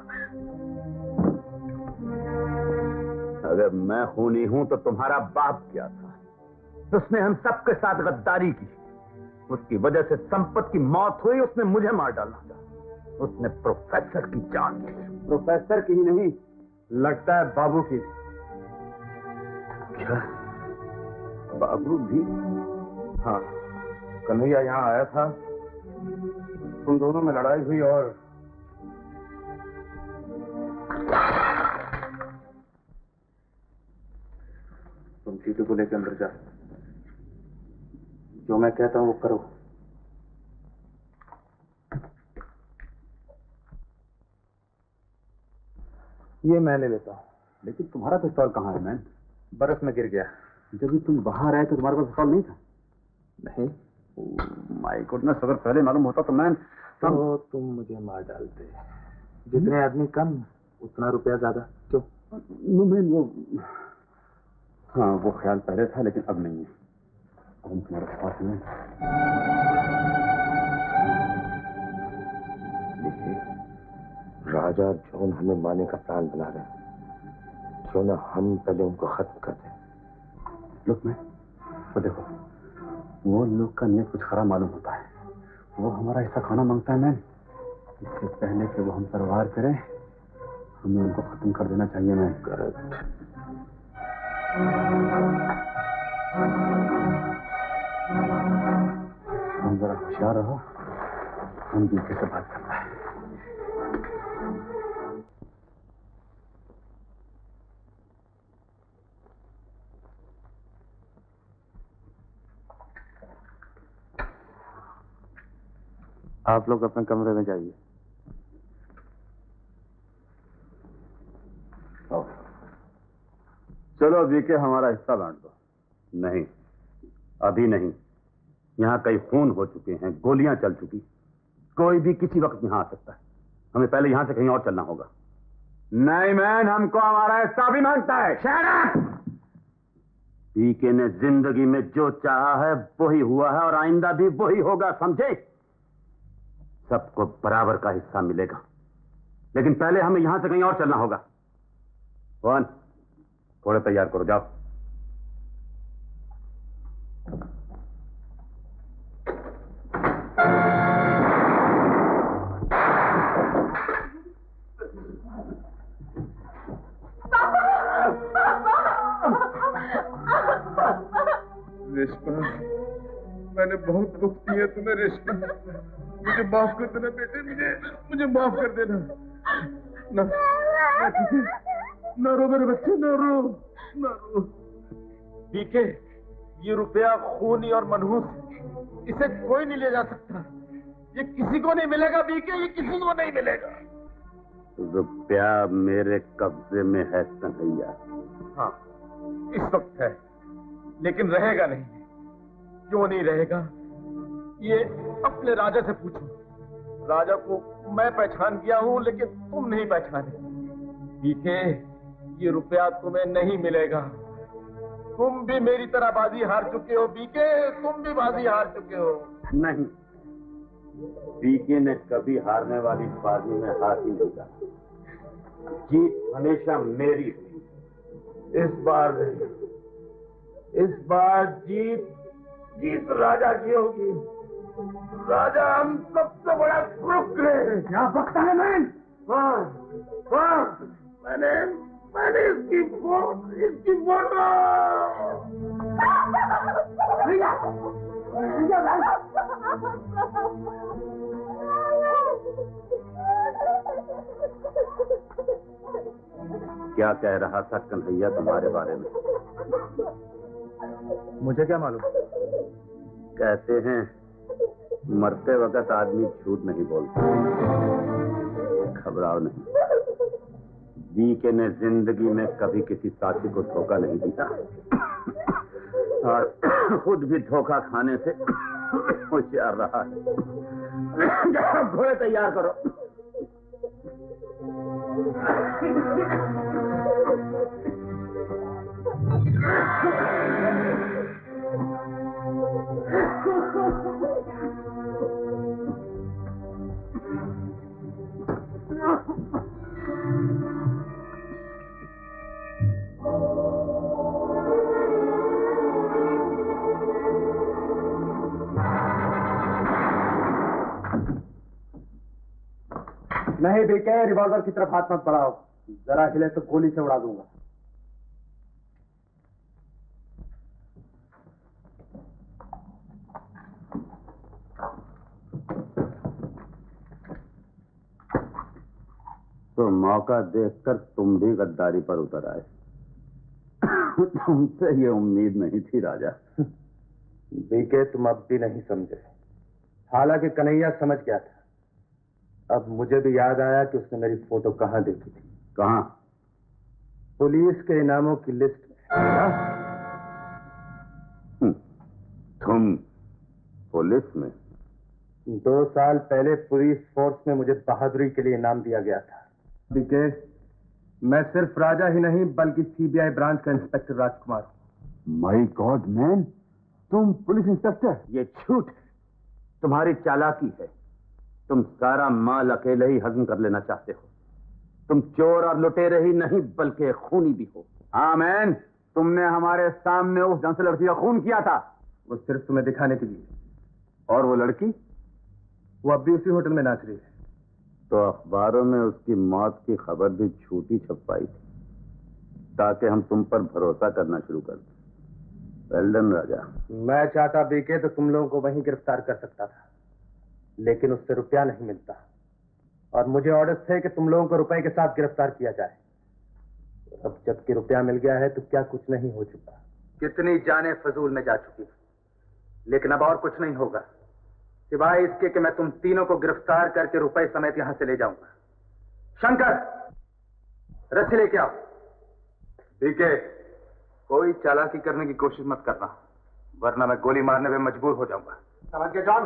अगर मैं खूनी हूं तो तुम्हारा बाप क्या था? उसने हम सबके साथ गद्दारी की, उसकी वजह से संपत की मौत हुई, उसने मुझे मार डाला। उसने प्रोफेसर की जान ली। प्रोफेसर की ही नहीं, लगता है बाबू की। क्या? बाबू भी? हाँ, कन्हैया यहाँ आया था, तुम दोनों में लड़ाई हुई और तुम जीतू को लेकर अंदर जा। जो मैं कहता हूँ वो करो। ये मैं ले लेता हूँ। लेकिन तुम्हारा पिस्तौल कहाँ है? मैन बर्फ में गिर गया। जब भी तुम बाहर आए तो तुम्हारे पास पिस्तौल नहीं था? नहीं। माय गॉडनेस, अगर पहले मालूम होता तो मैन। तो तुम मुझे मार डालते। जितने आदमी कम उतना रुपया ज्यादा। क्यों? मैन वो, हाँ वो ख्याल पहले था लेकिन अब नहीं है। अब हम तुम्हारे साथ में। देखिए, राजा और जॉन हमें मारने का प्लान बना रहे हैं। क्यों ना हम पहले उनको खत्म कर दें। लुक मैं, वो देखो, वो लोग का नियत कुछ खराब मालूम होता है। वो हमारा हिस्सा खाना मांगता है मैन। इससे पहले कि वो हम पर वार करें, हमें उनको खत्म कर देना चाहिए। मैं करेक्ट। तुम जरा होशियार रहो, हम बीके से बात करना है। आप लोग अपने कमरे में जाइए। लो बीके, हमारा हिस्सा बांट दो। नहीं, अभी नहीं। यहाँ कई खून हो चुके हैं, गोलियां चल चुकी, कोई भी किसी वक्त यहाँ आ सकता है। हमें पहले यहाँ से कहीं और चलना होगा। नहीं मैन, हमको हमारा हिस्सा भी मांगता है। Shut up! बीके ने जिंदगी में जो चाहा है वही हुआ है और आइंदा भी वही होगा, समझे? सबको बराबर का हिस्सा मिलेगा, लेकिन पहले हमें यहां से कहीं और चलना होगा। वन, थोड़े तैयार करो, जाओ। रेशमा, मैंने बहुत दुख दिया तुम्हें रेशमा। मुझे माफ कर देना बेटे, मुझे माफ कर देना। ना तुझे ना रो मेरे बच्चे, ना रो, ना रो। बीके, ये रुपया खूनी और मनहूस, इसे कोई नहीं ले जा सकता। ये किसी को नहीं मिलेगा बीके, ये किसी को नहीं मिलेगा। रुपया मेरे कब्जे में है कन्हैया। हाँ, इस वक्त है, लेकिन रहेगा नहीं। क्यों नहीं रहेगा? ये अपने राजा से पूछो। राजा को मैं पहचान गया हूं, लेकिन तुम नहीं पहचाने। बीके, ये रुपया तुम्हें नहीं मिलेगा। तुम भी मेरी तरह बाजी हार चुके हो बीके, तुम भी बाजी हार चुके हो। नहीं, बीके ने कभी हारने वाली बाजी में हार ही नहीं कहा। जीत हमेशा मेरी हुई। इस बार जीत राजा की होगी। राजा हम सबसे बड़ा क्रुक है। क्या बकता है मैन? मैंने इसकी फोटो क्या कह रहा था कन्हैया तुम्हारे बारे में? मुझे क्या मालूम? कहते हैं मरते वक्त आदमी झूठ नहीं बोलता। घबराओ नहीं, बीके ने जिंदगी में कभी किसी साथी को धोखा नहीं दिया और खुद भी धोखा खाने से होशियार रहा है। घोड़े तैयार करो। नहीं बीके, रिवॉल्वर की तरफ हाथ मत बढ़ाओ। जरा हिले तो गोली से उड़ा दूंगा। तो मौका देखकर तुम भी गद्दारी पर उतर आए। तुमसे ये उम्मीद नहीं थी राजा। बीके, तुम अब भी नहीं समझे। हालांकि कन्हैया समझ गया था। अब मुझे भी याद आया कि उसने मेरी फोटो कहाँ देखी थी। कहाँ? पुलिस के इनामों की लिस्ट में। तुम पुलिस में? 2 साल पहले पुलिस फोर्स में मुझे बहादुरी के लिए इनाम दिया गया था। बीके, मैं सिर्फ राजा ही नहीं बल्कि सीबीआई ब्रांच का इंस्पेक्टर राजकुमार हूं। माय गॉड मैन, तुम पुलिस इंस्पेक्टर? ये झूठ है, तुम्हारी चालाकी है। तुम सारा माल अकेले ही हजम कर लेना चाहते हो। तुम चोर और लुटेरे ही नहीं बल्कि खूनी भी हो। हाँ मैन, तुमने हमारे सामने उस ढंग से लड़की का खून किया था। वो सिर्फ तुम्हें दिखाने के लिए। और वो लड़की? वो अब भी उसी होटल में नाच रही है। तो अखबारों में उसकी मौत की खबर भी झूठी छपवाई थी ताकि हम तुम पर भरोसा करना शुरू कर दें। Well done Raja. मैं चाहता बीके तो तुम लोगों को वहीं गिरफ्तार कर सकता था, लेकिन उससे रुपया नहीं मिलता और मुझे ऑर्डर थे कि तुम लोगों को रुपए के साथ गिरफ्तार किया जाए। अब जबकि रुपया मिल गया है तो क्या कुछ नहीं हो चुका? कितनी जाने फजूल में जा चुकी, लेकिन अब और कुछ नहीं होगा सिवाय इसके कि मैं तुम तीनों को गिरफ्तार करके रुपए समेत यहां से ले जाऊंगा। शंकर, रस्सी लेके आओ। ठीक है, कोई चालाकी करने की कोशिश मत करना, वरना मैं गोली मारने पे मजबूर हो जाऊंगा। समझ गए जॉन?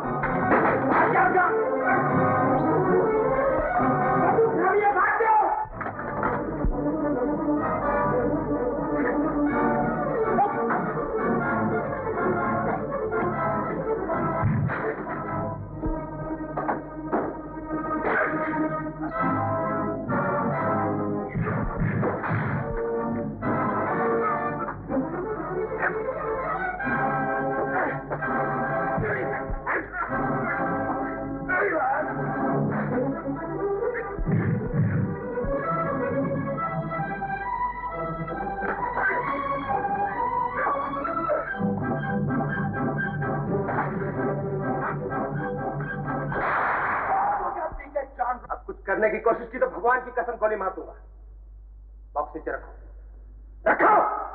करने की कोशिश की तो भगवान की कसम गोली मार दूंगा। बॉक्स नीचे रखो, रखो।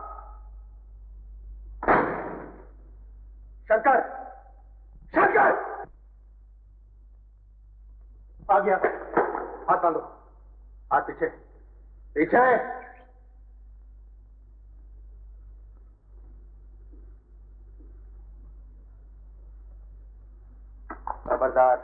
शंकर, शंकर, आ गया। हाथ बांधो, हाथ पीछे, पीछे। खबरदार।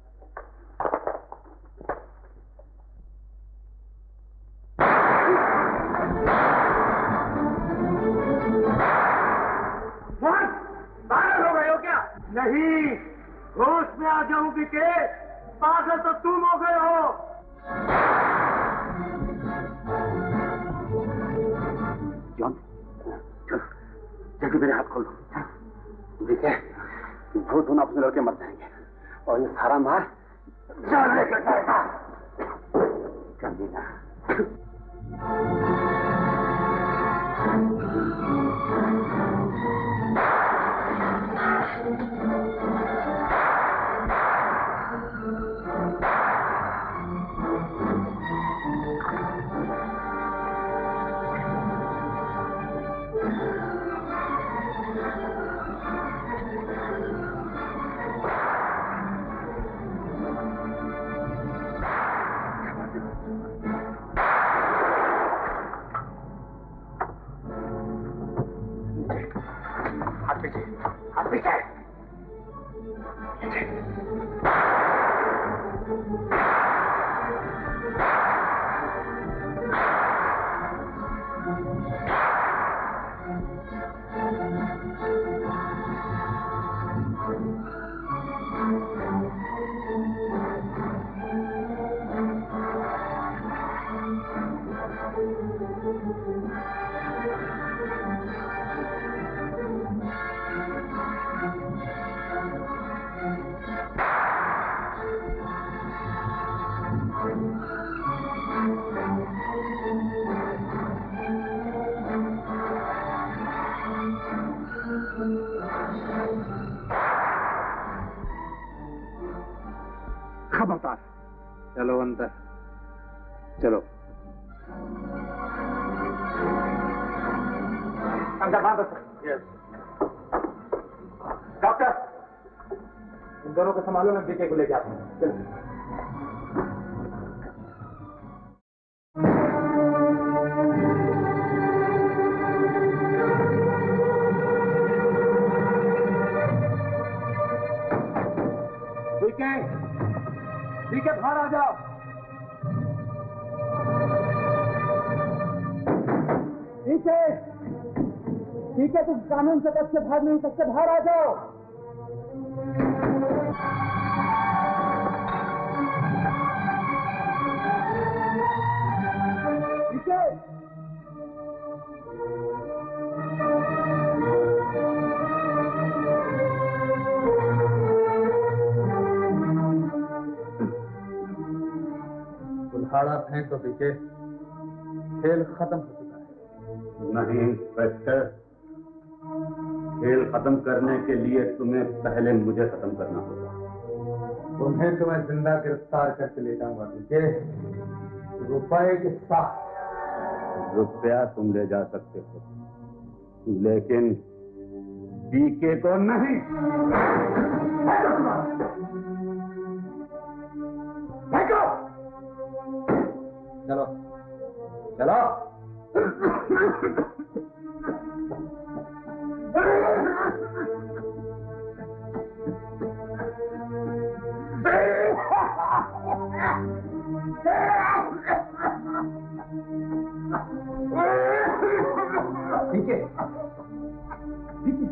नहीं, होश में आ जाऊंगी के पागल तो तुम हो गए हो। जॉन, चल, जल्दी मेरे हाथ खोल दो। देखिए, भूत होना अपने लड़के मर जाएंगे और ये सारा मार जान लेकर जाएगा। कमीना। खबरदार। चलो अंदर, चलो। अंदर बांधो सर। डॉक्टर, इन दोनों को संभालो, मैं बीके को ले जाता हूँ। चलो। ठीक है, बाहर आ जाओ। ठीक है, तुम कानून से बच के भाग नहीं सकते, बाहर आ जाओ। ठीक है। कुल्हाड़ा फेंक तो पीछे, खेल खत्म हो चुका है। नहीं इंस्पेक्टर, खेल खत्म करने के लिए तुम्हें पहले मुझे खत्म करना होगा। तुम्हें तो मैं जिंदा गिरफ्तार करके ले जाऊंगा पीछे, रुपए के साथ। रुपया तुम ले जा सकते हो, लेकिन बीके को नहीं। चलो, चलो। पीके पीके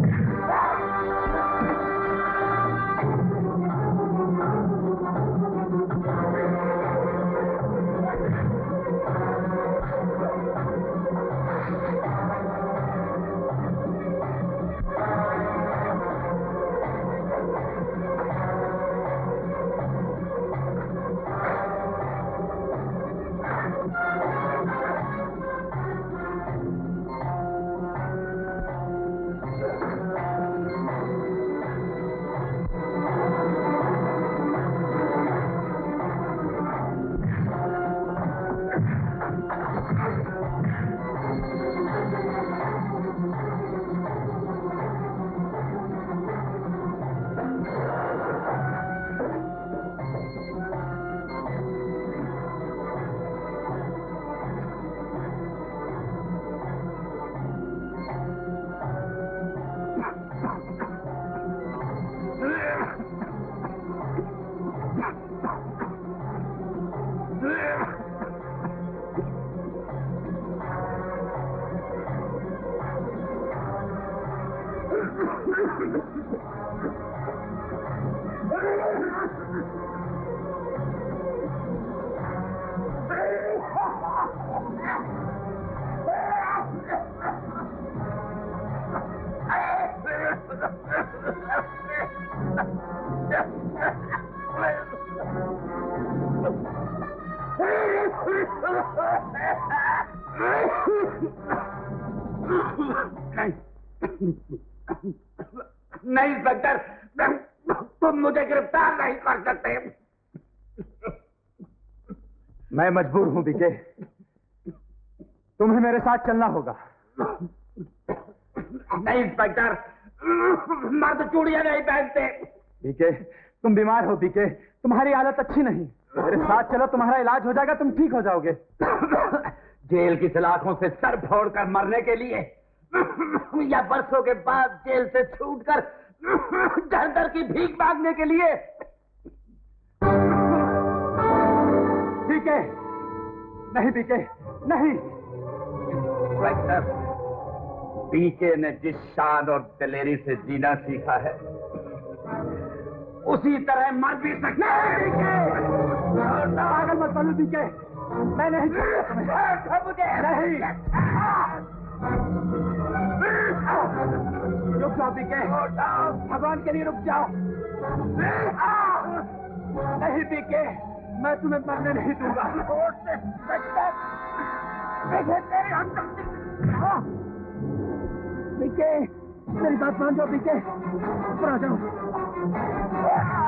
नहीं इंस्पेक्टर, तुम मुझे गिरफ्तार नहीं कर सकते। मैं मजबूर हूं बीके, तुम्हें मेरे साथ चलना होगा। नहीं इंस्पेक्टर, मर्द चूड़ियां नहीं पहनते। बीके, तुम बीमार हो बीके, तुम्हारी हालत अच्छी नहीं। मेरे साथ चलो, तुम्हारा इलाज हो जाएगा, तुम ठीक हो जाओगे। जेल की सलाखों से सर फोड़कर मरने के लिए या बरसों के बाद जेल से छूटकर दर दर की भीख मांगने के लिए? बीके, नहीं बीके, नहीं। इंस्पेक्टर, बीके ने जिस शान और दिलेरी से जीना सीखा है, उसी तरह मर भी सकता है। पागल मत बनो बीके, मैं नहीं छोड़ूंगा तुम्हें। नहीं, रुक जाओ बीके, भगवान के लिए रुक जाओ। नहीं बीके, मैं तुम्हें मरने नहीं दूंगा। बीके, मेरी बात मान जाओ बीके, ऊपर आ जाओ।